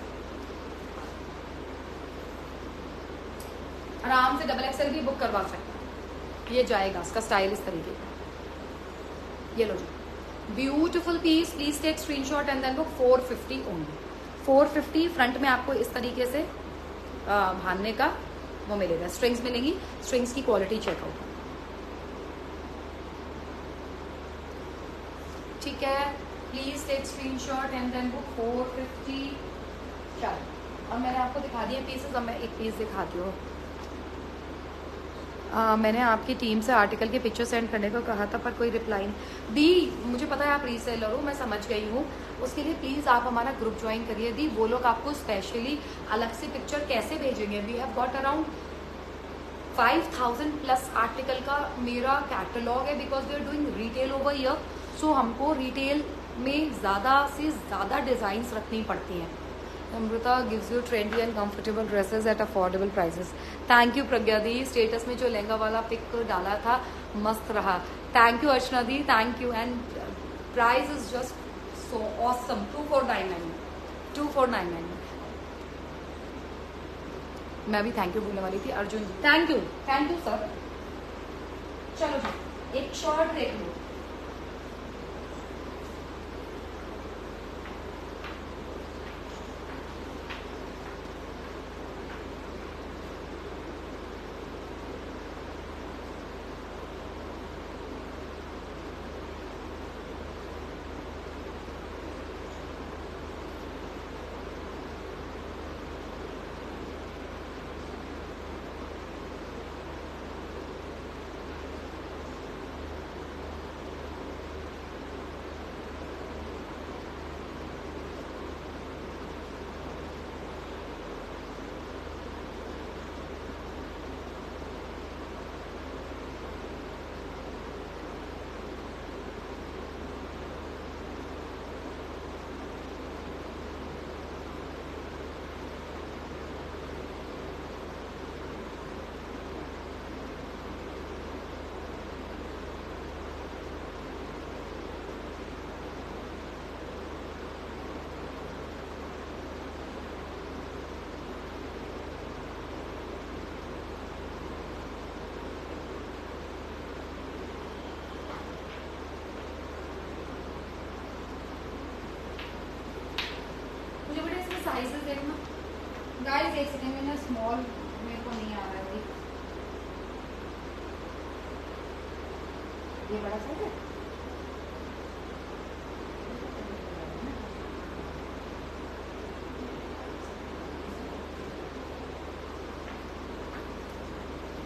आराम से डबल एक्सेल भी बुक करवा सकते हैं। ये जाएगा, इसका स्टाइल इस तरीके का। ये लो जी, beautiful piece, please take screenshot and then book. 450 only, 450। Front में आपको इस तरीके से बांधने का वो मिलेगा, स्ट्रिंग्स मिलेंगी, स्ट्रिंग्स की क्वालिटी चेकआउट, ठीक है। Please take screenshot and then book 450। चलो, अब मैंने आपको दिखा दिया पीसेस, अब मैं एक पीस दिखाती हूँ। मैंने आपकी टीम से आर्टिकल के पिक्चर सेंड करने को कहा था पर कोई रिप्लाई नहीं दी। मुझे पता है आप रीसेलर हो, मैं समझ गई हूँ। उसके लिए प्लीज़ आप हमारा ग्रुप ज्वाइन करिए दी। वो लोग आपको स्पेशली अलग से पिक्चर कैसे भेजेंगे। We have got around 5000 plus article का मेरा कैटलॉग है, because we are doing retail over year. So हमको रिटेल में ज़्यादा से ज़्यादा डिज़ाइंस रखनी पड़ती हैं। Amrita gives you trendy and comfortable dresses at affordable prices. Thank you Pragya di, status में जो लहंगा वाला पिक डाला था मस्त रहा। Thank you Archana di, thank you. And price is just so awesome. 2499, 2499। मैं भी थैंक यू बोलने वाली थी। Arjun ji thank you sir. चलो जी, एक शॉर्ट देख लो। साइजेस देखना गाइस, एक सेकंड में ना, स्मॉल मेरे को नहीं आ रहा है भाई। ये बड़ा साइज है।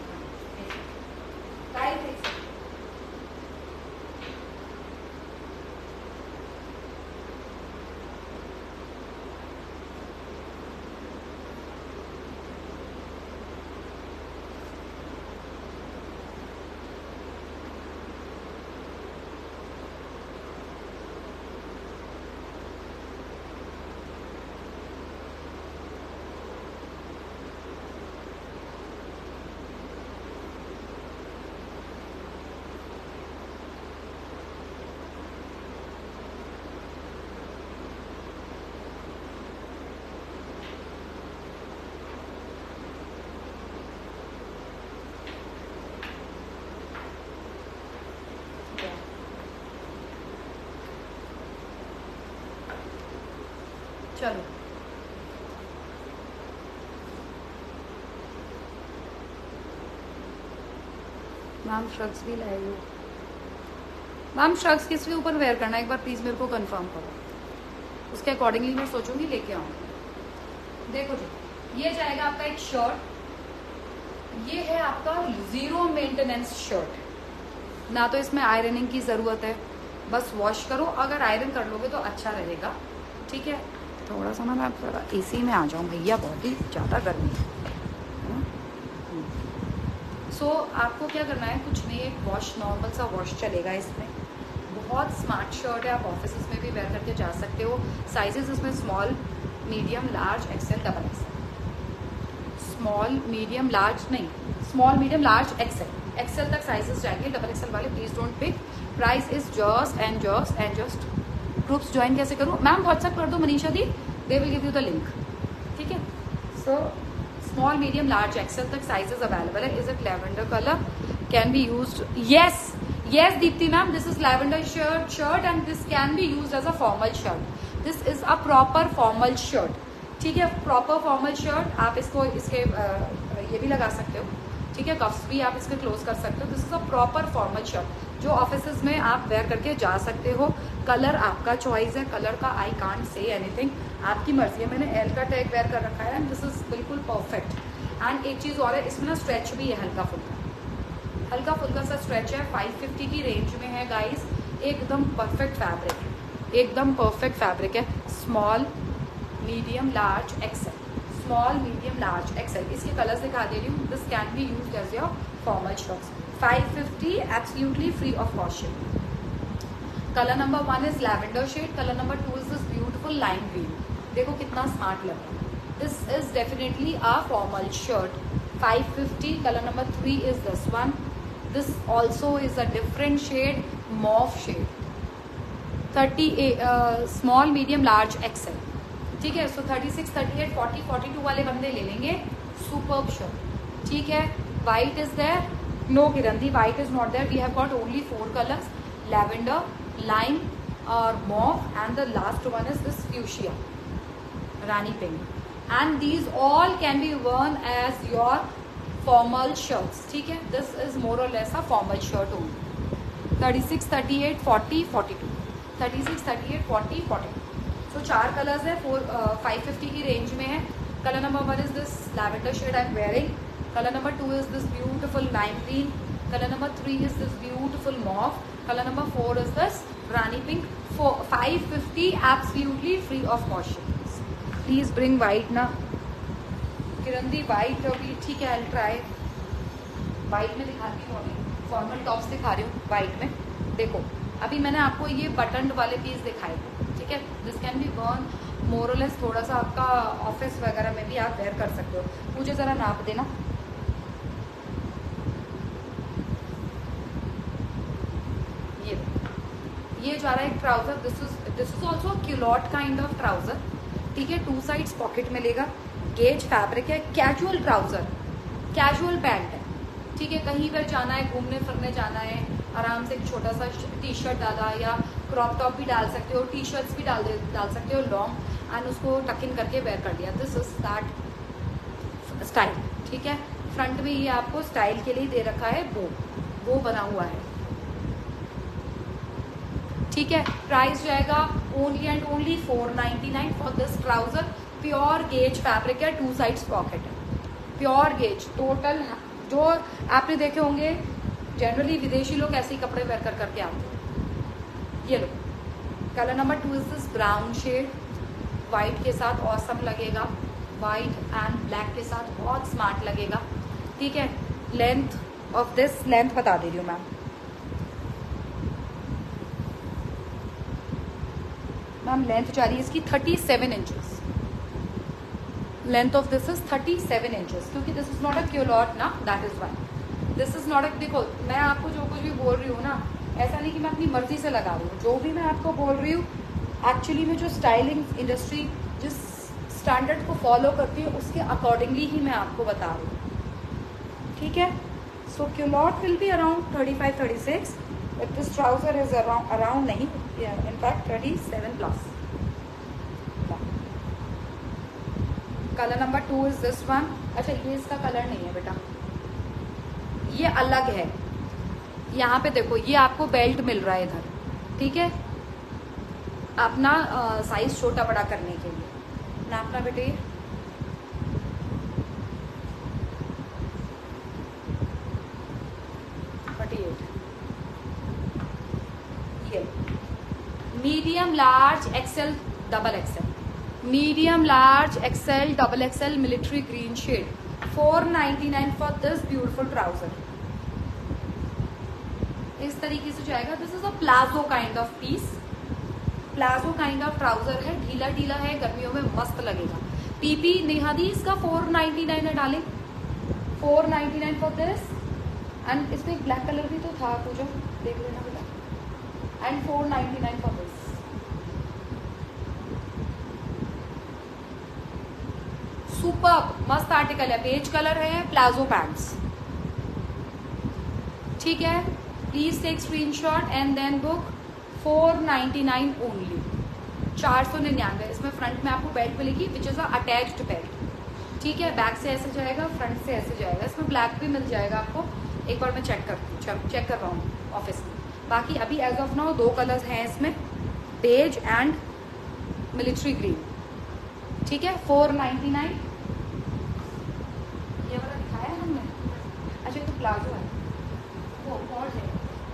गाइस चलो मैम श्रग्स भी लाए हो। मैम श्रग्स किसके ऊपर वेयर करना है एक बार प्लीज मेरे को कंफर्म करो, उसके अकॉर्डिंगली मैं सोचूंगी लेके आऊंगी। देखो जी ये जाएगा आपका एक शर्ट, ये है आपका 0 मेंटेनेंस शर्ट, ना तो इसमें आयरनिंग की जरूरत है, बस वॉश करो, अगर आयरन कर लोगे तो अच्छा रहेगा। ठीक है, थोड़ा सा ना मैं थोड़ा एसी में आ जाऊँ भैया, बहुत ही ज़्यादा गर्मी है। सो आपको क्या करना है, कुछ नहीं, एक वॉश, नॉर्मल सा वॉश चलेगा इसमें। बहुत स्मार्ट शर्ट है, आप ऑफिस में भी वेयर करके जा सकते हो। साइजेस इसमें small, medium, large, XL, double XL. Small, medium, large नहीं, small, medium, large, XL, XL तक साइजेस जाएंगे। डबल एक्सेल वाले please don't pick. Price is just groups join कैसे करूँ मैम? व्हाट्सएप कर दो Manisha di, they will give you the link. ठीक है, so small, medium, large, XL तक साइजेस अवेलेबल है। Is it lavender colour? Can be used, yes yes Deepti ma'am, this is lavender shirt and this can be used as a formal shirt. This is a proper formal shirt. ठीक है, प्रॉपर फॉर्मल शर्ट। आप इसको इसके ये भी लगा सकते हो, ठीक है, कफ्स भी आप इसके क्लोज कर सकते हो। This is a proper formal shirt जो ऑफिस में आप वेयर करके जा सकते हो। कलर आपका चॉइस है, कलर का आई कांट से एनीथिंग, आपकी मर्जी है। मैंने एल का टैग वेयर कर रखा है एंड दिस इज बिल्कुल परफेक्ट। एंड एक चीज़ और है, इसमें ना स्ट्रेच भी है, हल्का फुल्का सा स्ट्रेच है। 550 की रेंज में है गाइस, एकदम परफेक्ट फैब्रिक है, एकदम परफेक्ट फैब्रिक है। Small, medium, large, XL, small, medium, large, XL. इसके कलर्स दिखा दे रही हूँ। This can be used as your formal shirts. 550 absolutely free of cost. Colour number 1 is lavender shade, colour number 2 is this beautiful lime green. देखो कितना स्मार्ट लग रहा है। This is definitely a formal shirt. 550। Colour number 3 is this one. This also is a different shade, mauve shade. 30 small, medium, large, XL. ठीक है, so 36, 38, 40, 42 वाले बंदे ले लेंगे। Superb shirt. ठीक है, white is there. No Kirandi, white is not there. We have got only 4 colors: lavender, lime, or mauve, and the last one is this fuchsia, Rani pink. And these all can be worn as your formal shirts. ठीक है, दिस इज मोर और less a formal shirt only. 36, 38, 40, 42, 36, 38, 40, 42। So 4 colours है, 550 की रेंज में है। Colour number 1 is this lavender shade I am wearing. Colour number 2 is this beautiful lime green. Colour number 3 is this beautiful mauve. Colour number 4 is this rani pink. 550 absolutely free of cost. Please bring white ना किरंदी, वाइट अभी ठीक है, आई ट्राई। वाइट में दिखाती हूँ, अभी फॉर्मल टॉप्स दिखा रही हूँ वाइट में। देखो अभी मैंने आपको ये बटन वाले पीस दिखाए थे, ठीक है। This can be worn more और लेस, थोड़ा सा आपका ऑफिस वगैरह में भी आप वेयर कर सकते हो। मुझे ज़रा नाप देना। ये जा रहा है एक trouser. This is also culotte kind of trouser. ठीक है, 2 साइड्स पॉकेट मिलेगा, गेज फैब्रिक है, कैजुअल ट्राउजर, कैजुअल पैंट है। ठीक है, कहीं पर जाना है, घूमने फिरने जाना है, आराम से एक छोटा सा टी शर्ट डाला या क्रॉप टॉप भी डाल सकते हो, टी शर्ट्स भी डाल सकते हो लॉन्ग, एंड उसको टक इन करके वेयर कर दिया। This is that style. ठीक है, फ्रंट में ये आपको स्टाइल के लिए दे रखा है, वो बना हुआ है। ठीक है, प्राइस जाएगा only and only 499 for this trouser. Pure gauge fabric है, 2 साइड्स पॉकेट है, प्योर गेज। टोटल जो आपने देखे होंगे जनरली विदेशी लोग ऐसे ही कपड़े वेयर करके आते हैं। ये लो, colour number 2 is this brown shade, white के साथ ऑसम लगेगा, वाइट एंड ब्लैक के साथ बहुत स्मार्ट लगेगा। ठीक है, लेंथ ऑफ दिस, लेंथ बता दे रही हूँ मैम लेंथ जा रही है इसकी 37 inches. Length of this is 37 inches, क्योंकि this is not a culotte ना, that is why this is not a. देखो मैं आपको जो कुछ भी बोल रही हूँ ना, ऐसा नहीं कि मैं अपनी मर्जी से लगा रही हूँ। जो भी मैं आपको बोल रही हूँ एक्चुअली में जो स्टाइलिंग इंडस्ट्री जिस स्टैंडर्ड को फॉलो करती है उसके अकॉर्डिंगली ही मैं आपको बता रही हूँ। ठीक है, so culotte will be around 35, 36, but this trouser is around नहीं, in fact 37 plus. Colour number 2 is this one. अच्छा ये इसका कलर नहीं है बेटा, ये अलग है। यहाँ पे देखो ये आपको बेल्ट मिल रहा है इधर, ठीक है, अपना साइज छोटा बड़ा करने के लिए। नापना बेटे, ये medium large XL double XL, medium large XL double XL military green shade, 499 for this beautiful trouser. इस तरीके से जाएगा। This is a palazzo kind of piece, palazzo kind of trouser है, ढीला ढीला है, गर्मियों में मस्त लगेगा। पीपी नेहा दी इसका 499 है डालें, 499 फॉर दिस। एंड इसमें एक ब्लैक कलर भी तो था, पूजा देख लेना बेटा। And 499 for this. सुपर मस्त आर्टिकल है, बेज कलर है, प्लाजो पैंट्स, ठीक है। Please take screenshot and then book. 499 only, 499। इसमें फ्रंट में आपको बेल्ट मिलेगी विच इज अटैच्ड बेल्ट, ठीक है। बैक से ऐसे जाएगा, फ्रंट से ऐसे जाएगा। इसमें ब्लैक भी मिल जाएगा आपको, एक बार मैं चेक कर रहा हूँ ऑफिस में। बाकी अभी एज ऑफ नाउ 2 कलर्स हैं इसमें, बेज एंड मिलिट्री ग्रीन, ठीक है। 499 ये वाला दिखाया है हमने। अच्छा ये तो प्लाजो है, वो कॉर्ड है,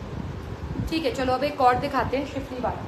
ठीक है। चलो अब एक कॉर्ड दिखाते हैं, शिफली वाला।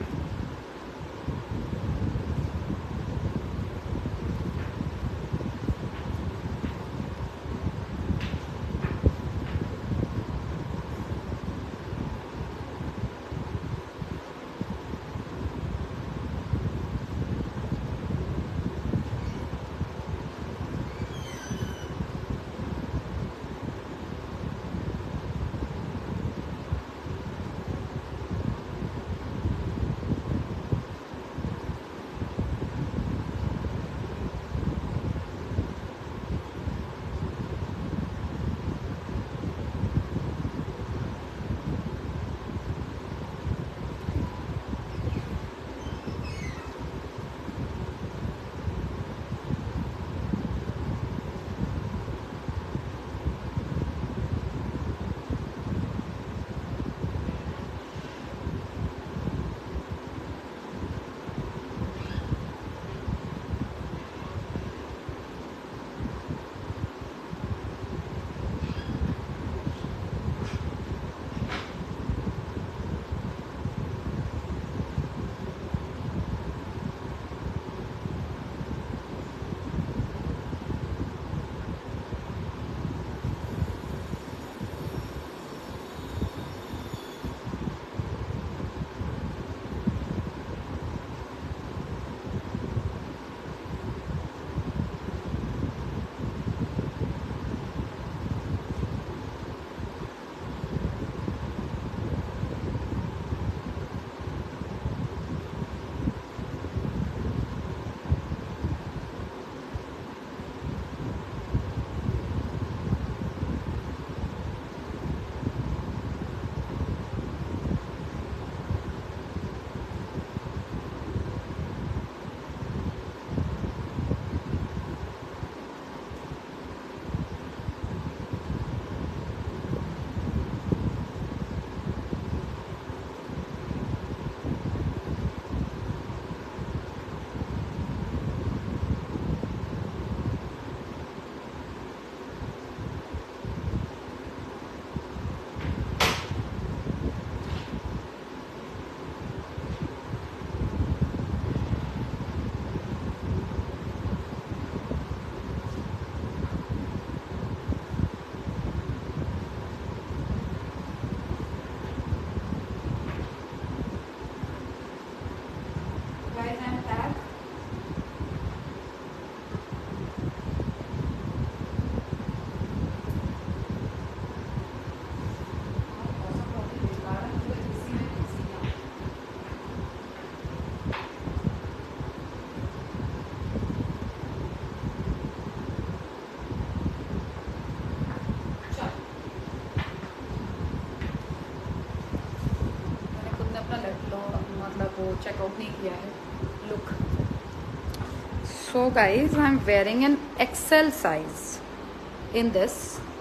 चेकआउट नहीं किया है look. So guys, I'm wearing an XL size in this.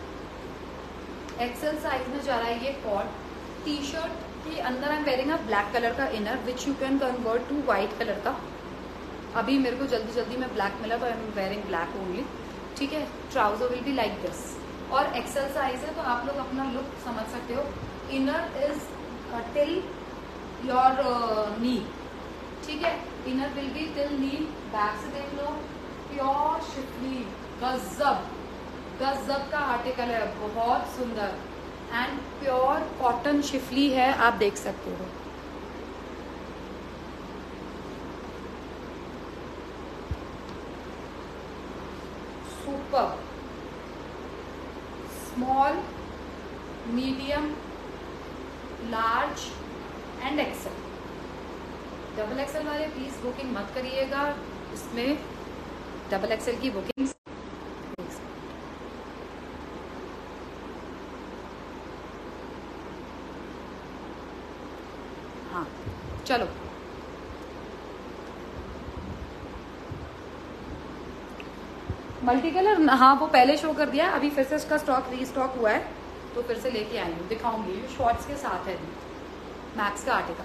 XL size में जा रहा है ये कोट. टी शर्ट के अंदर I am wearing a black colour का inner which you can convert to white colour का. अभी मेरे को जल्दी जल्दी में ब्लैक मिला तो I am wearing black only. ठीक है. Trouser will be like this और एक्सेल साइज है तो आप लोग अपना लुक समझ सकते हो. Inner is till your knee. ठीक है. Inner will be till knee. Back से देख लो. प्योर शिफली गजब गजब का आर्टिकल है. बहुत सुंदर एंड प्योर कॉटन शिफली है. आप देख सकते हो. Super. Small, medium, large and XL. Double XL वाले प्लीज बुकिंग मत करिएगा. इसमें डबल एक्सेल की बुकिंग. हाँ चलो. मल्टी कलर हाँ वो पहले शो कर दिया. अभी फिर से इसका स्टॉक रीस्टॉक हुआ है तो फिर से लेके आई हूँ. दिखाऊंगी. शॉर्ट्स के साथ है. मैक्स का आर्टिकल.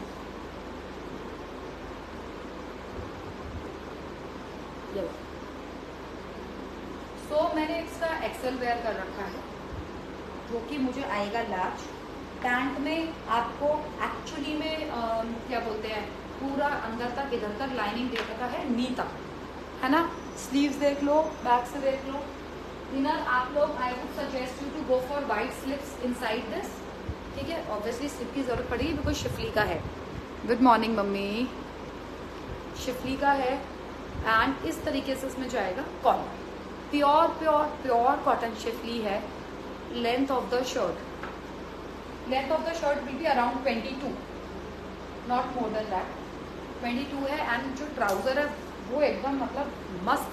सो मैंने इसका एक्सेल वेयर कर रखा है जो कि मुझे आएगा लार्ज. पैंट में आपको एक्चुअली में क्या बोलते हैं पूरा अंदर तक इधर तक लाइनिंग दे रखा है नी तक है ना. स्लीव्स देख लो. बैक से देख लो. इनर आप लोग I would suggest you to go for white slips inside this. ठीक है. ऑब्वियसली स्लिप की जरूरत पड़ेगी बिकॉज शिफली का है. Good morning mummy. शिफली का है एंड इस तरीके से इसमें जाएगा collar. Pure pure pure cotton schiffli है. Length of the shirt will be around 22, not more than that. 22 है एंड जो ट्राउजर है वो एकदम मतलब मस्त.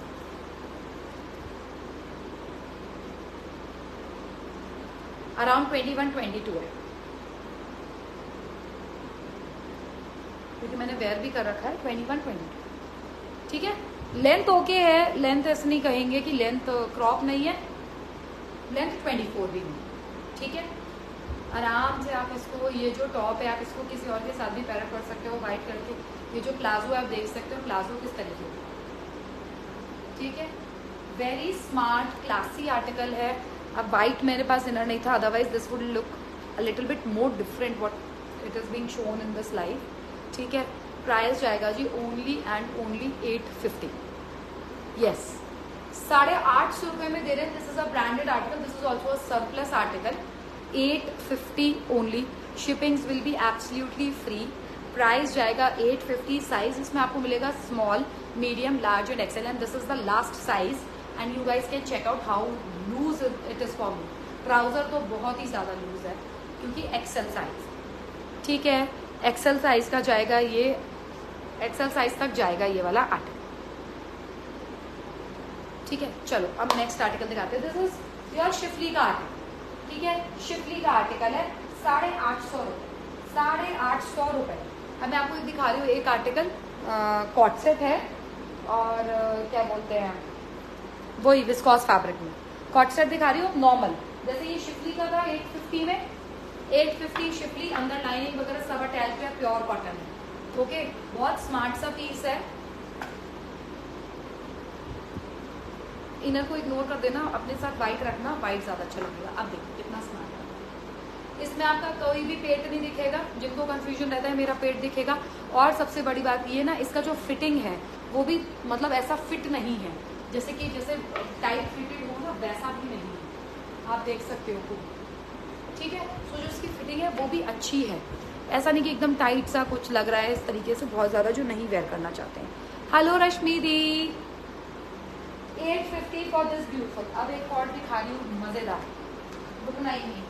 अराउंड 21-22 है क्योंकि मैंने वेयर भी कर रखा है. 21-22. ठीक है. लेंथ ओके है. लेंथ ऐसे नहीं कहेंगे कि लेंथ क्रॉप नहीं है. लेंथ 24 भी नहीं. ठीक है. आराम से आप इसको ये जो टॉप है आप इसको किसी और के साथ भी पैर कर सकते हो वाइट करके. ये जो प्लाजो आप देख सकते हो प्लाजो किस तरीके का. ठीक है. वेरी स्मार्ट क्लासी आर्टिकल है. अब वाइट मेरे पास इनर नहीं था otherwise this would look a little bit more different what it is being shown in this live. ठीक है. प्राइस जाएगा जी ओनली एंड ओनली 850. यस. 850 रुपये में दे रहे हैं. This is a branded article. This is also a surplus article. 850 only. Shippings will be absolutely free. Price जाएगा 850. साइज इसमें आपको मिलेगा small, medium, large and XL and this is the last size and you guys can check out how loose it is for me. Trouser तो बहुत ही ज्यादा लूज है क्योंकि एक्सेल साइज. ठीक है. एक्सेल साइज का जाएगा ये. एक्सेल साइज तक जाएगा ये वाला आर्टिकल. ठीक है. चलो अब नेक्स्ट आर्टिकल दिखाते हैं. दिस इज योर शिफली का आर्टिकल. ठीक है. शिफली का आर्टिकल है. 850 रुपये. 850 रुपये. अब मैं आपको दिखा रही हूँ एक आर्टिकल. कॉट सेट है और क्या बोलते हैं वही विस्कॉस फैब्रिक में कॉट सेट दिखा रही हूँ. नॉर्मल जैसे ये शिफली का था 850 में. 850 शिफली. अंदर लाइनिंग वगैरह सब अटैच है. प्योर कॉटन है. ओके. बहुत स्मार्ट सा पीस है. इनर को इग्नोर कर देना. अपने साथ वाइट रखना. वाइट ज्यादा अच्छा लगेगा. अब देखो कितना स्मार्ट है. इसमें आपका कोई भी पेट नहीं दिखेगा. जिनको कंफ्यूजन रहता है मेरा पेट दिखेगा. और सबसे बड़ी बात ये ना इसका जो फिटिंग है वो भी मतलब ऐसा फिट नहीं है जैसे टाइट फिटेड हो ना वैसा भी नहीं है. आप देख सकते हो. ठीक है. सो जो इसकी फिटिंग है वो भी अच्छी है. ऐसा नहीं कि एकदम टाइट सा कुछ लग रहा है इस तरीके से. बहुत ज्यादा जो नहीं वेयर करना चाहते हैं. हेलो रश्मि दी. 850 फॉर दिस ब्यूटीफुल. अब एक और दिखा रही हूँ मजेदार. रुकना ही नहीं.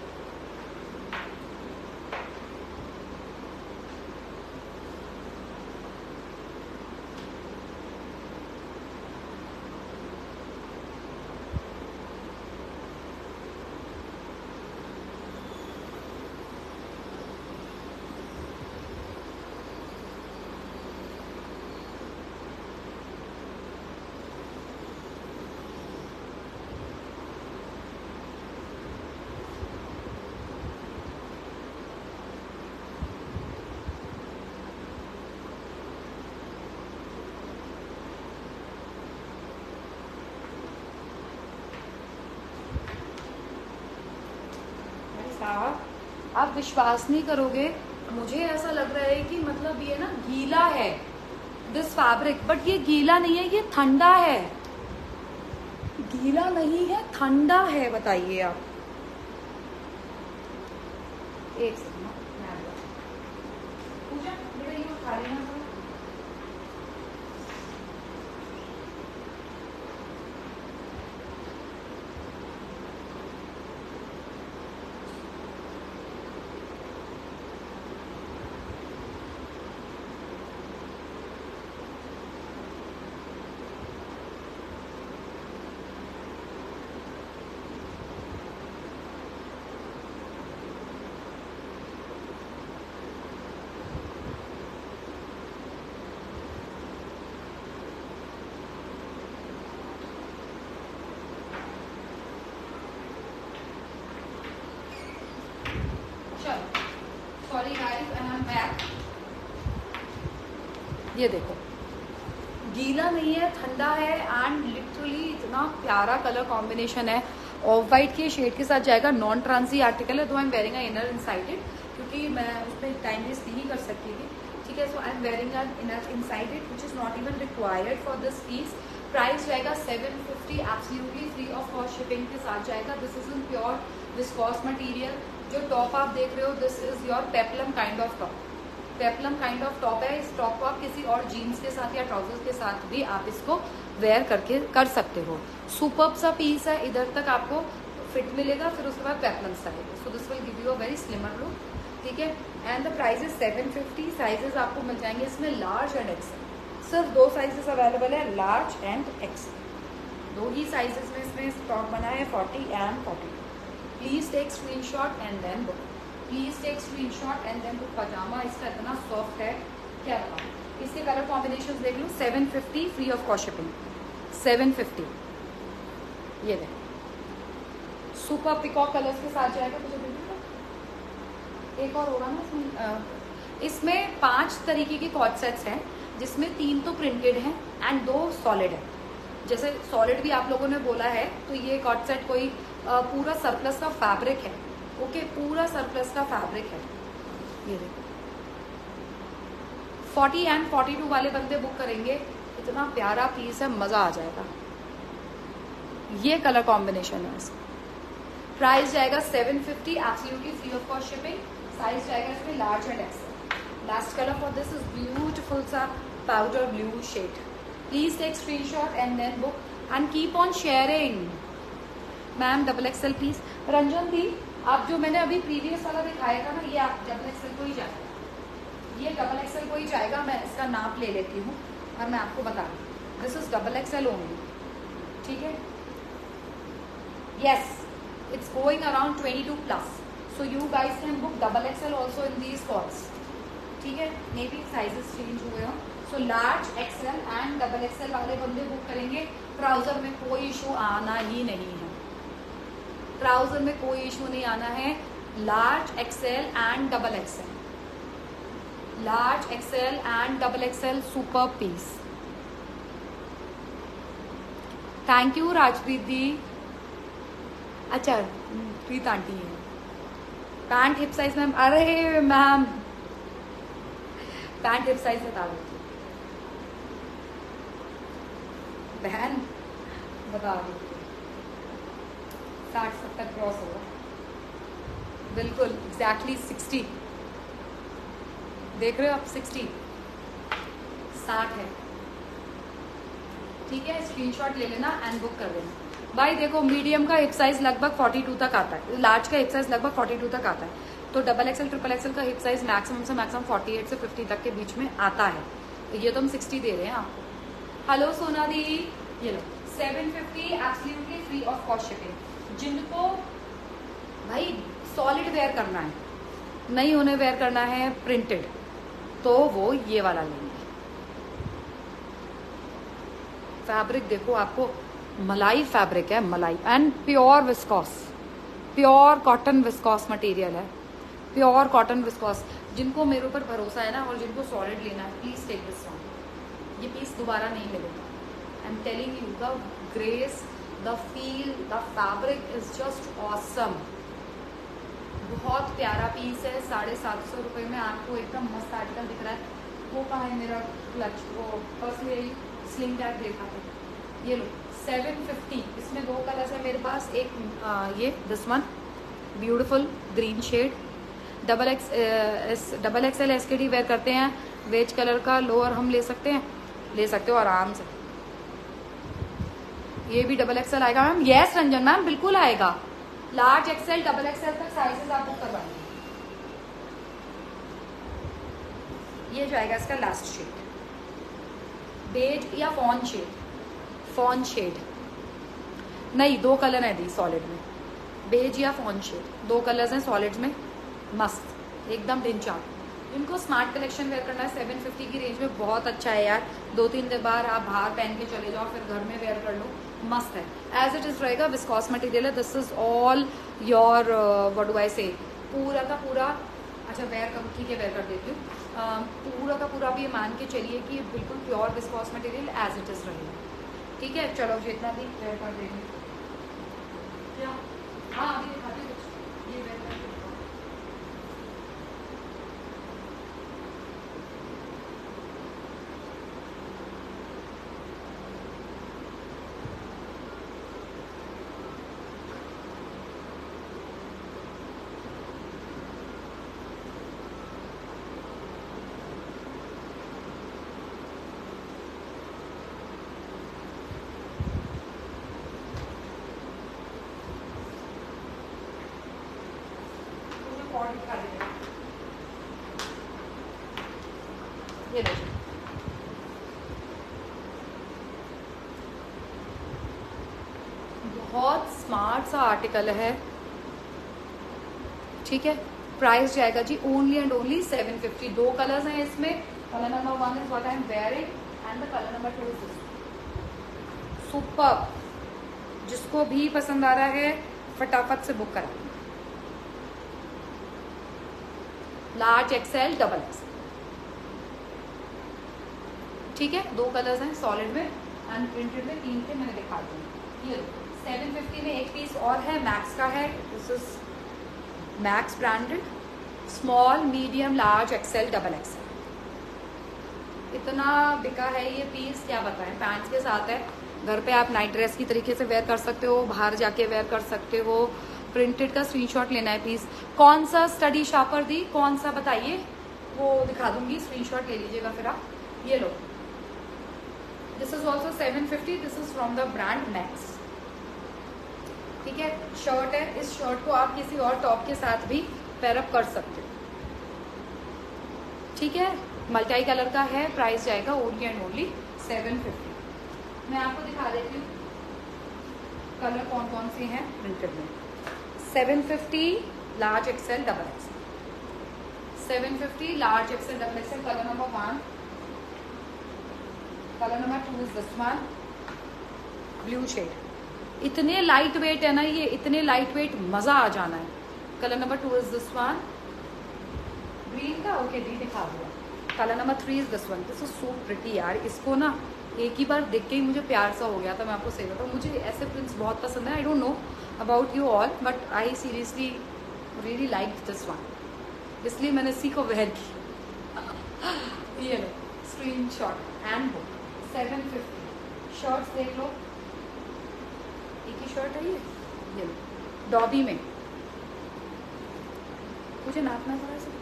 आप विश्वास नहीं करोगे, मुझे ऐसा लग रहा है कि मतलब ये ना गीला है दिस फैब्रिक, बट ये गीला नहीं है, ये ठंडा है। गीला नहीं है, ठंडा है। बताइए आप, एक सेकंड पूजा बेटा ये खा लेना। Sorry guys and I am back. ये देखो, गीला नहीं है, ठंडा है एंड लिटरली इतना प्यारा कलर कॉम्बिनेशन है। ऑफ वाइट के शेड के साथ जाएगा। नॉन ट्रांसी आर्टिकल है, तो I am wearing inner insided, क्योंकि मैं उस पर टाइम वेस्ट नहीं कर सकती थी। ठीक है, so I am wearing an inner insided which is not even required for this piece. Price जाएगा 750, absolutely free of cost shipping के साथ जाएगा। This is in pure viscose material. जो टॉप आप देख रहे हो, this is your peplum kind of top. Peplum kind of top है। इस टॉप को आप किसी और जीन्स के साथ या ट्राउजर्स के साथ भी आप इसको वेयर करके कर सकते हो। सुपर्ब सा पीस है, इधर तक आपको फिट मिलेगा, फिर उसके बाद peplum style. So this will give you a very slimmer look. ठीक है, and the price is 750। Sizes आपको मिल जाएंगे इसमें लार्ज एंड एक्सेल। सिर्फ 2 साइजेस अवेलेबल है, लार्ज एंड एक्सेल। 2 ही साइजेस में इसमें स्टॉक बना है, 40 and 40। Please take screenshot and then book. Please take screenshot and then book. पजामा इसका इतना सॉफ्ट है, क्या बताऊं। इसके कलर कॉम्बिनेशंस देख लो। 750 फ्री ऑफ कॉस्ट शिपिंग। 750। ये देख, सुपर पिकॉक कलर्स के साथ जाएगा। मुझे एक और होगा ना इसमें 5 तरीके के कॉर्ड सेट्स हैं, जिसमें 3 तो प्रिंटेड हैं एंड 2 सॉलिड है। जैसे सॉलिड भी आप लोगों ने बोला है, तो ये कॉर्ड सेट कोई पूरा सरप्लस का फैब्रिक है। ओके, पूरा सरप्लस का फैब्रिक है। ये देखो, 40 एंड 42 वाले बंदे बुक करेंगे। इतना प्यारा पीस है, मजा आ जाएगा। ये कलर कॉम्बिनेशन है इसका। प्राइस जाएगा 750, absolutely free of cost shipping. Size जाएगा इसमें large and XL. Last colour for this is beautiful सा powder blue shade. Please take screenshot and then book and keep on sharing. Ma'am double XL please. Ranjan दी, आप जो मैंने अभी प्रीवियस वाला दिखाया था ना, ये आप डबल एक्सेल को ही जाएगा। ये डबल एक्सेल को ही जाएगा। मैं इसका नाप ले लेती हूँ और मैं आपको बता दूँ। This is double XL only. ठीक है, yes, it's going around 22 plus, so you guys can book double XL also in these cots. ठीक है, मे बी साइजेस चेंज हुए हो। So large XL and double XL वाले बंदे बुक करेंगे। ट्राउजर में कोई इशू आना ही नहीं है। ट्राउजर में कोई इशू नहीं आना है। Large XL and double XL, large XL and double XL, super piece. Thank you Rajpreet दी। अच्छा, प्रीत आंटी है। पैंट हिप साइज मैम, अरे मैम पैंट हिप साइज बता देती बहन, बता देती। 60-70 क्रॉस होगा, बिल्कुल एग्जैक्टली 60। देख रहे हो आप, 60 है। ठीक है, स्क्रीनशॉट ले लेना एंड बुक कर देना। भाई देखो, मीडियम का हिप साइज लगभग 42 तक आता है, लार्ज का हिप साइज लगभग 42 तक आता है, तो डबल एक्सेल ट्रिपल एक्सेल का हिप साइज मैक्सिमम से मैक्सिमम 48 से 50 तक के बीच में आता है। तो ये तो हम 60 दे रहे हैं आपको। हेलो सोना दी, ये लो 750, absolutely free of cost shipping. जिनको भाई सॉलिड वेयर करना है, नहीं उन्हें वेयर करना है प्रिंटेड, तो वो ये वाला लेंगे। फैब्रिक देखो, आपको मलाई फैब्रिक है, मलाई and pure viscose, pure cotton viscose material है, प्योर कॉटन विस्कॉस। जिनको मेरे ऊपर भरोसा है ना और जिनको सॉलिड लेना है, प्लीज टेक दिस वन। ये पीस दोबारा नहीं मिलेगा। I am telling you, the grace, the feel, the fabric is just awesome. बहुत प्यारा पीस है, 750 रुपये में आपको एकदम मस्त आर्टिकल दिख रहा है। वो कहाँ है मेरा क्लच, वो पर्स में स्लिंग टैग देखा था, ये लो 750। इसमें 2 कलर्स है मेरे पास, एक ये this one beautiful green shade, double XL SKD wear करते हैं, वेज कलर का लोअर हम ले सकते हो आराम से। ये भी डबल एक्सएल आएगा मैम? यस रंजन मैम बिल्कुल आएगा, लार्ज एक्सएल डबल एक्सएल तक साइजेस आप बुक करवाएंगे। ये जो आएगा इसका लास्ट शेड, बेज या फॉन शेड नहीं, 2 कलर है दी सॉलिड में, बेज या फॉन शेड 2 कलर्स हैं सॉलिड्स में, मस्त एकदम ढिंचा। इनको स्मार्ट कलेक्शन वेयर करना है 750 की रेंज में, बहुत अच्छा है यार। 2-3 बार आप बाहर पहन के चले जाओ, फिर घर में वेयर कर लो, मस्त है। एज इट इज रहेगा, विस्कॉस मटेरियल है। This is all your what do I say, पूरा का पूरा, अच्छा वेयर कर, ठीक है वेयर कर देती हूँ। पूरा का पूरा भी मान के चलिए कि बिल्कुल pure viscose material as it is रहेगा, ठीक है। चलो जितना भी वेयर कर देंगे, क्या हाँ अभी दिखाती हूँ कुछ, ये वेयर कर देती हूँ। ये देखिए बहुत स्मार्ट सा आर्टिकल है, ठीक है। प्राइस जाएगा जी ओनली एंड ओनली 750। 2 कलर्स हैं इसमें, colour number 1 is what I am wearing and the colour number 2 is super. जिसको भी पसंद आ रहा है फटाफट से बुक करा, लार्ज एक्सएल डबल एक्सएल, ठीक है। 2 कलर्स हैं सॉलिड में एंड प्रिंटेड में, 3 थे मैंने दिखा दिए। ये 750 में एक पीस और है, मैक्स का है, this is Max branded, small medium large XL double XL. इतना बिका है ये पीस, क्या बताएं। पैंट्स के साथ है, घर पे आप नाइट ड्रेस की तरीके से वेयर कर सकते हो, बाहर जाके वेयर कर सकते हो। प्रिंटेड का स्क्रीनशॉट लेना है प्लीज। कौन सा स्टडी शापर दी, कौन सा बताइए, वो दिखा दूंगी, स्क्रीनशॉट ले लीजिएगा फिर आप। ये लो, this is also 750, this is from the brand Max, ठीक है। शर्ट है, इस शर्ट को आप किसी और टॉप के साथ भी पेयरअप कर सकते हो, ठीक है। मल्टी कलर का है, प्राइस जाएगा ओनली एंड ओनली 750। मैं आपको दिखा देती हूँ कलर कौन कौन से हैं प्रिंटेड में। 750 large XL double XL, 750 large XL double XL, colour number 1, colour number 2 is this one, blue shade. इतने लाइट वेट है ना ये, इतने लाइट वेट, मजा आ जाना है। Colour number 2 is this one, green का ओके डी दिखा दूंगा। Colour number 3 is this one, this is so pretty यार। इसको ना एक ही बार देख के ही मुझे प्यार सा हो गया था, मैं आपको सही बताऊँ। मुझे ऐसे प्रिंट्स बहुत पसंद है, I don't know about you all, but I seriously really like this one, इसलिए मैंने इसी को वेयर की। ये लो screenshot and book, 750। Shirts देख लो, एक ही शर्ट है ये लो, डॉबी में। मुझे नापना पड़ा इसे,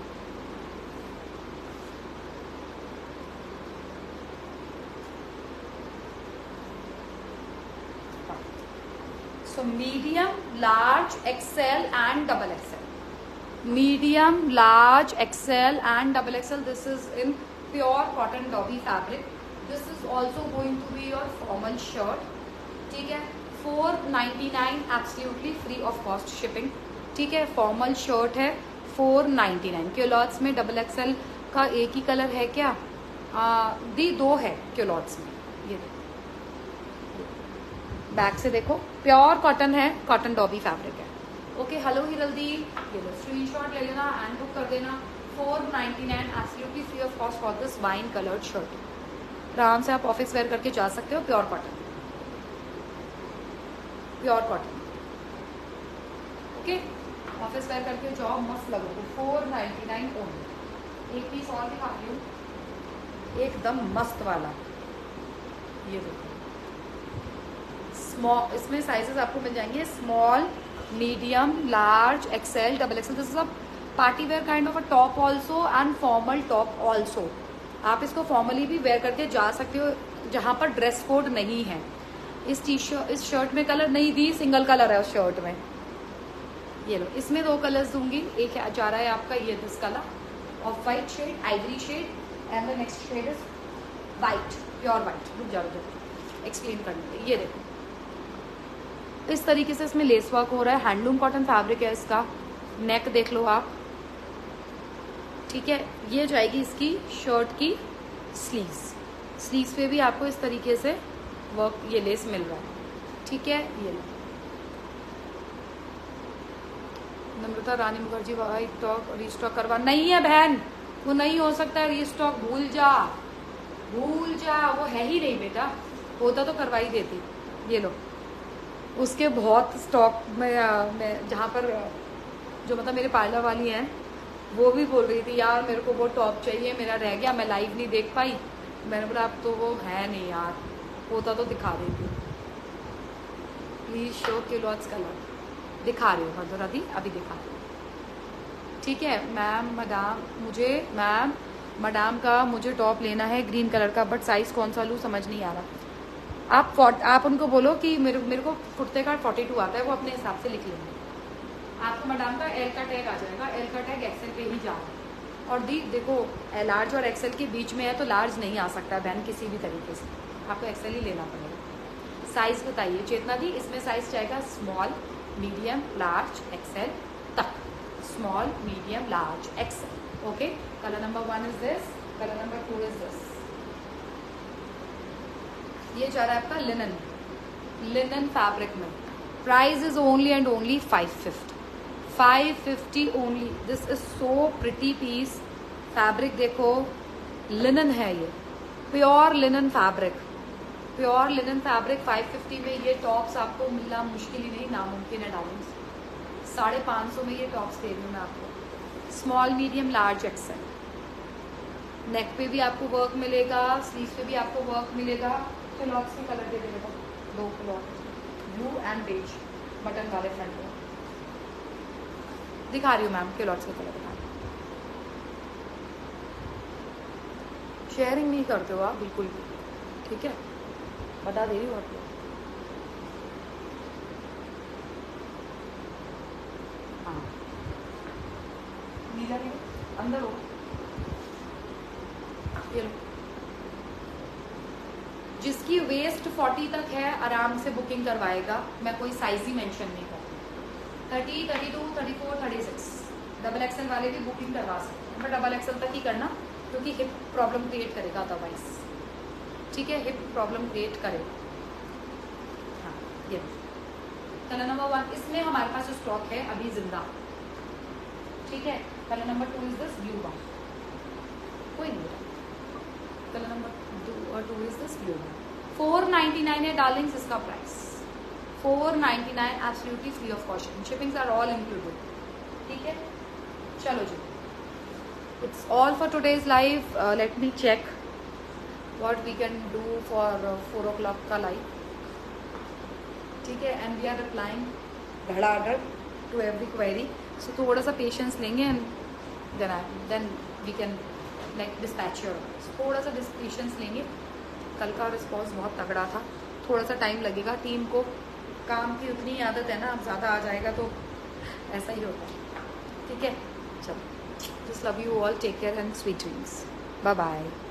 so medium, large, XL and double XL. Medium, large, XL and double XL. This is in pure cotton dobby fabric. This is also going to be your formal shirt. ठीक है, 499 absolutely free of cost shipping. ठीक है, फॉर्मल शर्ट है 499। क्यूलॉट्स में डबल एक्सएल का एक ही कलर है क्या? दी 2 है क्यूलॉट्स में। ये बैक से देखो, प्योर कॉटन है, कॉटन डॉबी फैब्रिक है। ओके, हेलो हिरल्दी, ये लो स्क्रीनशॉट ले लेना एंड बुक कर देना। 499 absolutely free of cost for this wine coloured shirt. आराम से आप ऑफिस वेयर करके जा सकते हो, pure cotton, pure cotton. Okay, office wear करके जाओ, मस्त लगोगे। 499 ओनली। एक पीस और दिखाती हूँ, एकदम मस्त वाला। ये देखो, स्मॉल, इसमें साइजेस आपको मिल जाएंगे small, medium, large, XL, double XL. This is a party wear kind of a top also and formal top also. आप इसको फॉर्मली भी वेयर करके जा सकते हो जहाँ पर ड्रेस कोड नहीं है। इस शर्ट में कलर नहीं दी, सिंगल कलर है उस शर्ट में। ये लो, इसमें 2 कलर्स दूंगी। एक जा रहा है आपका ये this colour, off white shade, ivory shade, and the next shade is white, pure white. रुक जाओ, एक्सप्लेन करने। ये देखो, इस तरीके से इसमें लेस वर्क हो रहा है। हैंडलूम कॉटन फैब्रिक है इसका। नेक देख लो आप, ठीक है। ये जाएगी इसकी शर्ट की स्लीव्स। स्लीव्स पे भी आपको इस तरीके से वर्क, ये लेस मिल रहा है, ठीक है। ये लो, Namrata Rani Mukherjee white top restock करवा, नहीं है बहन, वो नहीं हो सकता है रीस्टॉक, भूल जा, भूल जा, वो है ही नहीं बेटा। होता तो करवा ही देती। ये लो, उसके बहुत स्टॉक में जहाँ पर जो मतलब मेरे पार्लर वाली हैं, वो भी बोल रही थी यार मेरे को वो टॉप चाहिए, मेरा रह गया, मैं लाइव नहीं देख पाई। मैंने बोला अब तो वो है नहीं यार, होता तो दिखा देती। प्लीज शो क्यूलॉट्स कलर, दिखा रही हूँ मधुरा दी, अभी दिखा रही हूँ, ठीक है। मैम मैडम का मुझे टॉप लेना है ग्रीन कलर का, बट साइज कौन सा लूँ समझ नहीं आ रहा। आप उनको बोलो कि मेरे को कुर्ते का 42 आता है, वो अपने हिसाब से लिख लेंगे। आपको मैडम का एल का टैग आ जाएगा, एल का टैग एक्सेल पे ही जा रहा है। और देखो, लार्ज और एक्सेल के बीच में है तो लार्ज नहीं आ सकता बहन किसी भी तरीके से, आपको एक्सेल ही लेना पड़ेगा। साइज बताइए चेतना दी, इसमें साइज जाएगा स्मॉल, मीडियम, लार्ज, एक्सेल तक। Small, medium, large, XL, okay. Colour number 1 is this, colour number 2 is this. ये जा रहा है आपका लिनन फैब्रिक में। Price is only and only 550 only. This is so pretty piece. Fabric देखो, लिनन है ये, pure linen fabric, pure linen fabric. 550 में ये टॉप्स आपको मिलना मुश्किल ही नहीं, नामुमकिन है डाउन। 550 में ये टॉप्स दे रही हूँ मैं आपको। Small, medium, large, XL. Neck पे भी आपको वर्क मिलेगा, स्लीव पे भी आपको वर्क मिलेगा। क्लॉथ्स के कलर दे देगा, 2 cloth, blue and beige, button वाले फ्रंट में दिखा रही हूँ मैम। क्लॉथ्स के कलर दिखा रही हूँ। शेयरिंग नहीं करते हो आप बिल्कुल भी, ठीक है, बता दे रही हूँ आपको। हाँ, नीला नहीं, अंदर हो। ये लो, जिसकी वेस्ट 40 तक है आराम से बुकिंग करवाएगा। मैं कोई साइज ही मेंशन नहीं करती। 30, 32, 34, 36 डबल एक्सेल वाले भी बुकिंग करवा सकते हैं, बट डबल एक्सेल तक ही करना क्योंकि हिप प्रॉब्लम क्रिएट करेगा अदरवाइज, ठीक है, हिप प्रॉब्लम क्रिएट करेगा। हाँ, ये कलर नंबर 1, इसमें हमारे पास स्टॉक है अभी जिंदा, ठीक है। Colour number 2 is this blue one, कोई नहीं। Colour number 2 is this blue one. 499 है डार्लिंग्स इसका price, 499 absolutely free of cost. Shippings are all included, ठीक है। चलो जी, it's all for today's live. Let me check what we can do for 4 o'clock का लाइव, ठीक है। एंड वी आर रिप्लाइंग धड़ाधड़ टू एवरी क्वेरी, सो थोड़ा सा पेशेंस लेंगे and then we can like dispatch your. थोड़ा सा पेशेंस लेंगे, कल का रिस्पॉन्स बहुत तगड़ा था, थोड़ा सा टाइम लगेगा। टीम को काम की उतनी आदत है ना, अब ज़्यादा आ जाएगा तो ऐसा ही होता है, ठीक है। चलो, just love you all, take care and sweet dreams, bye bye.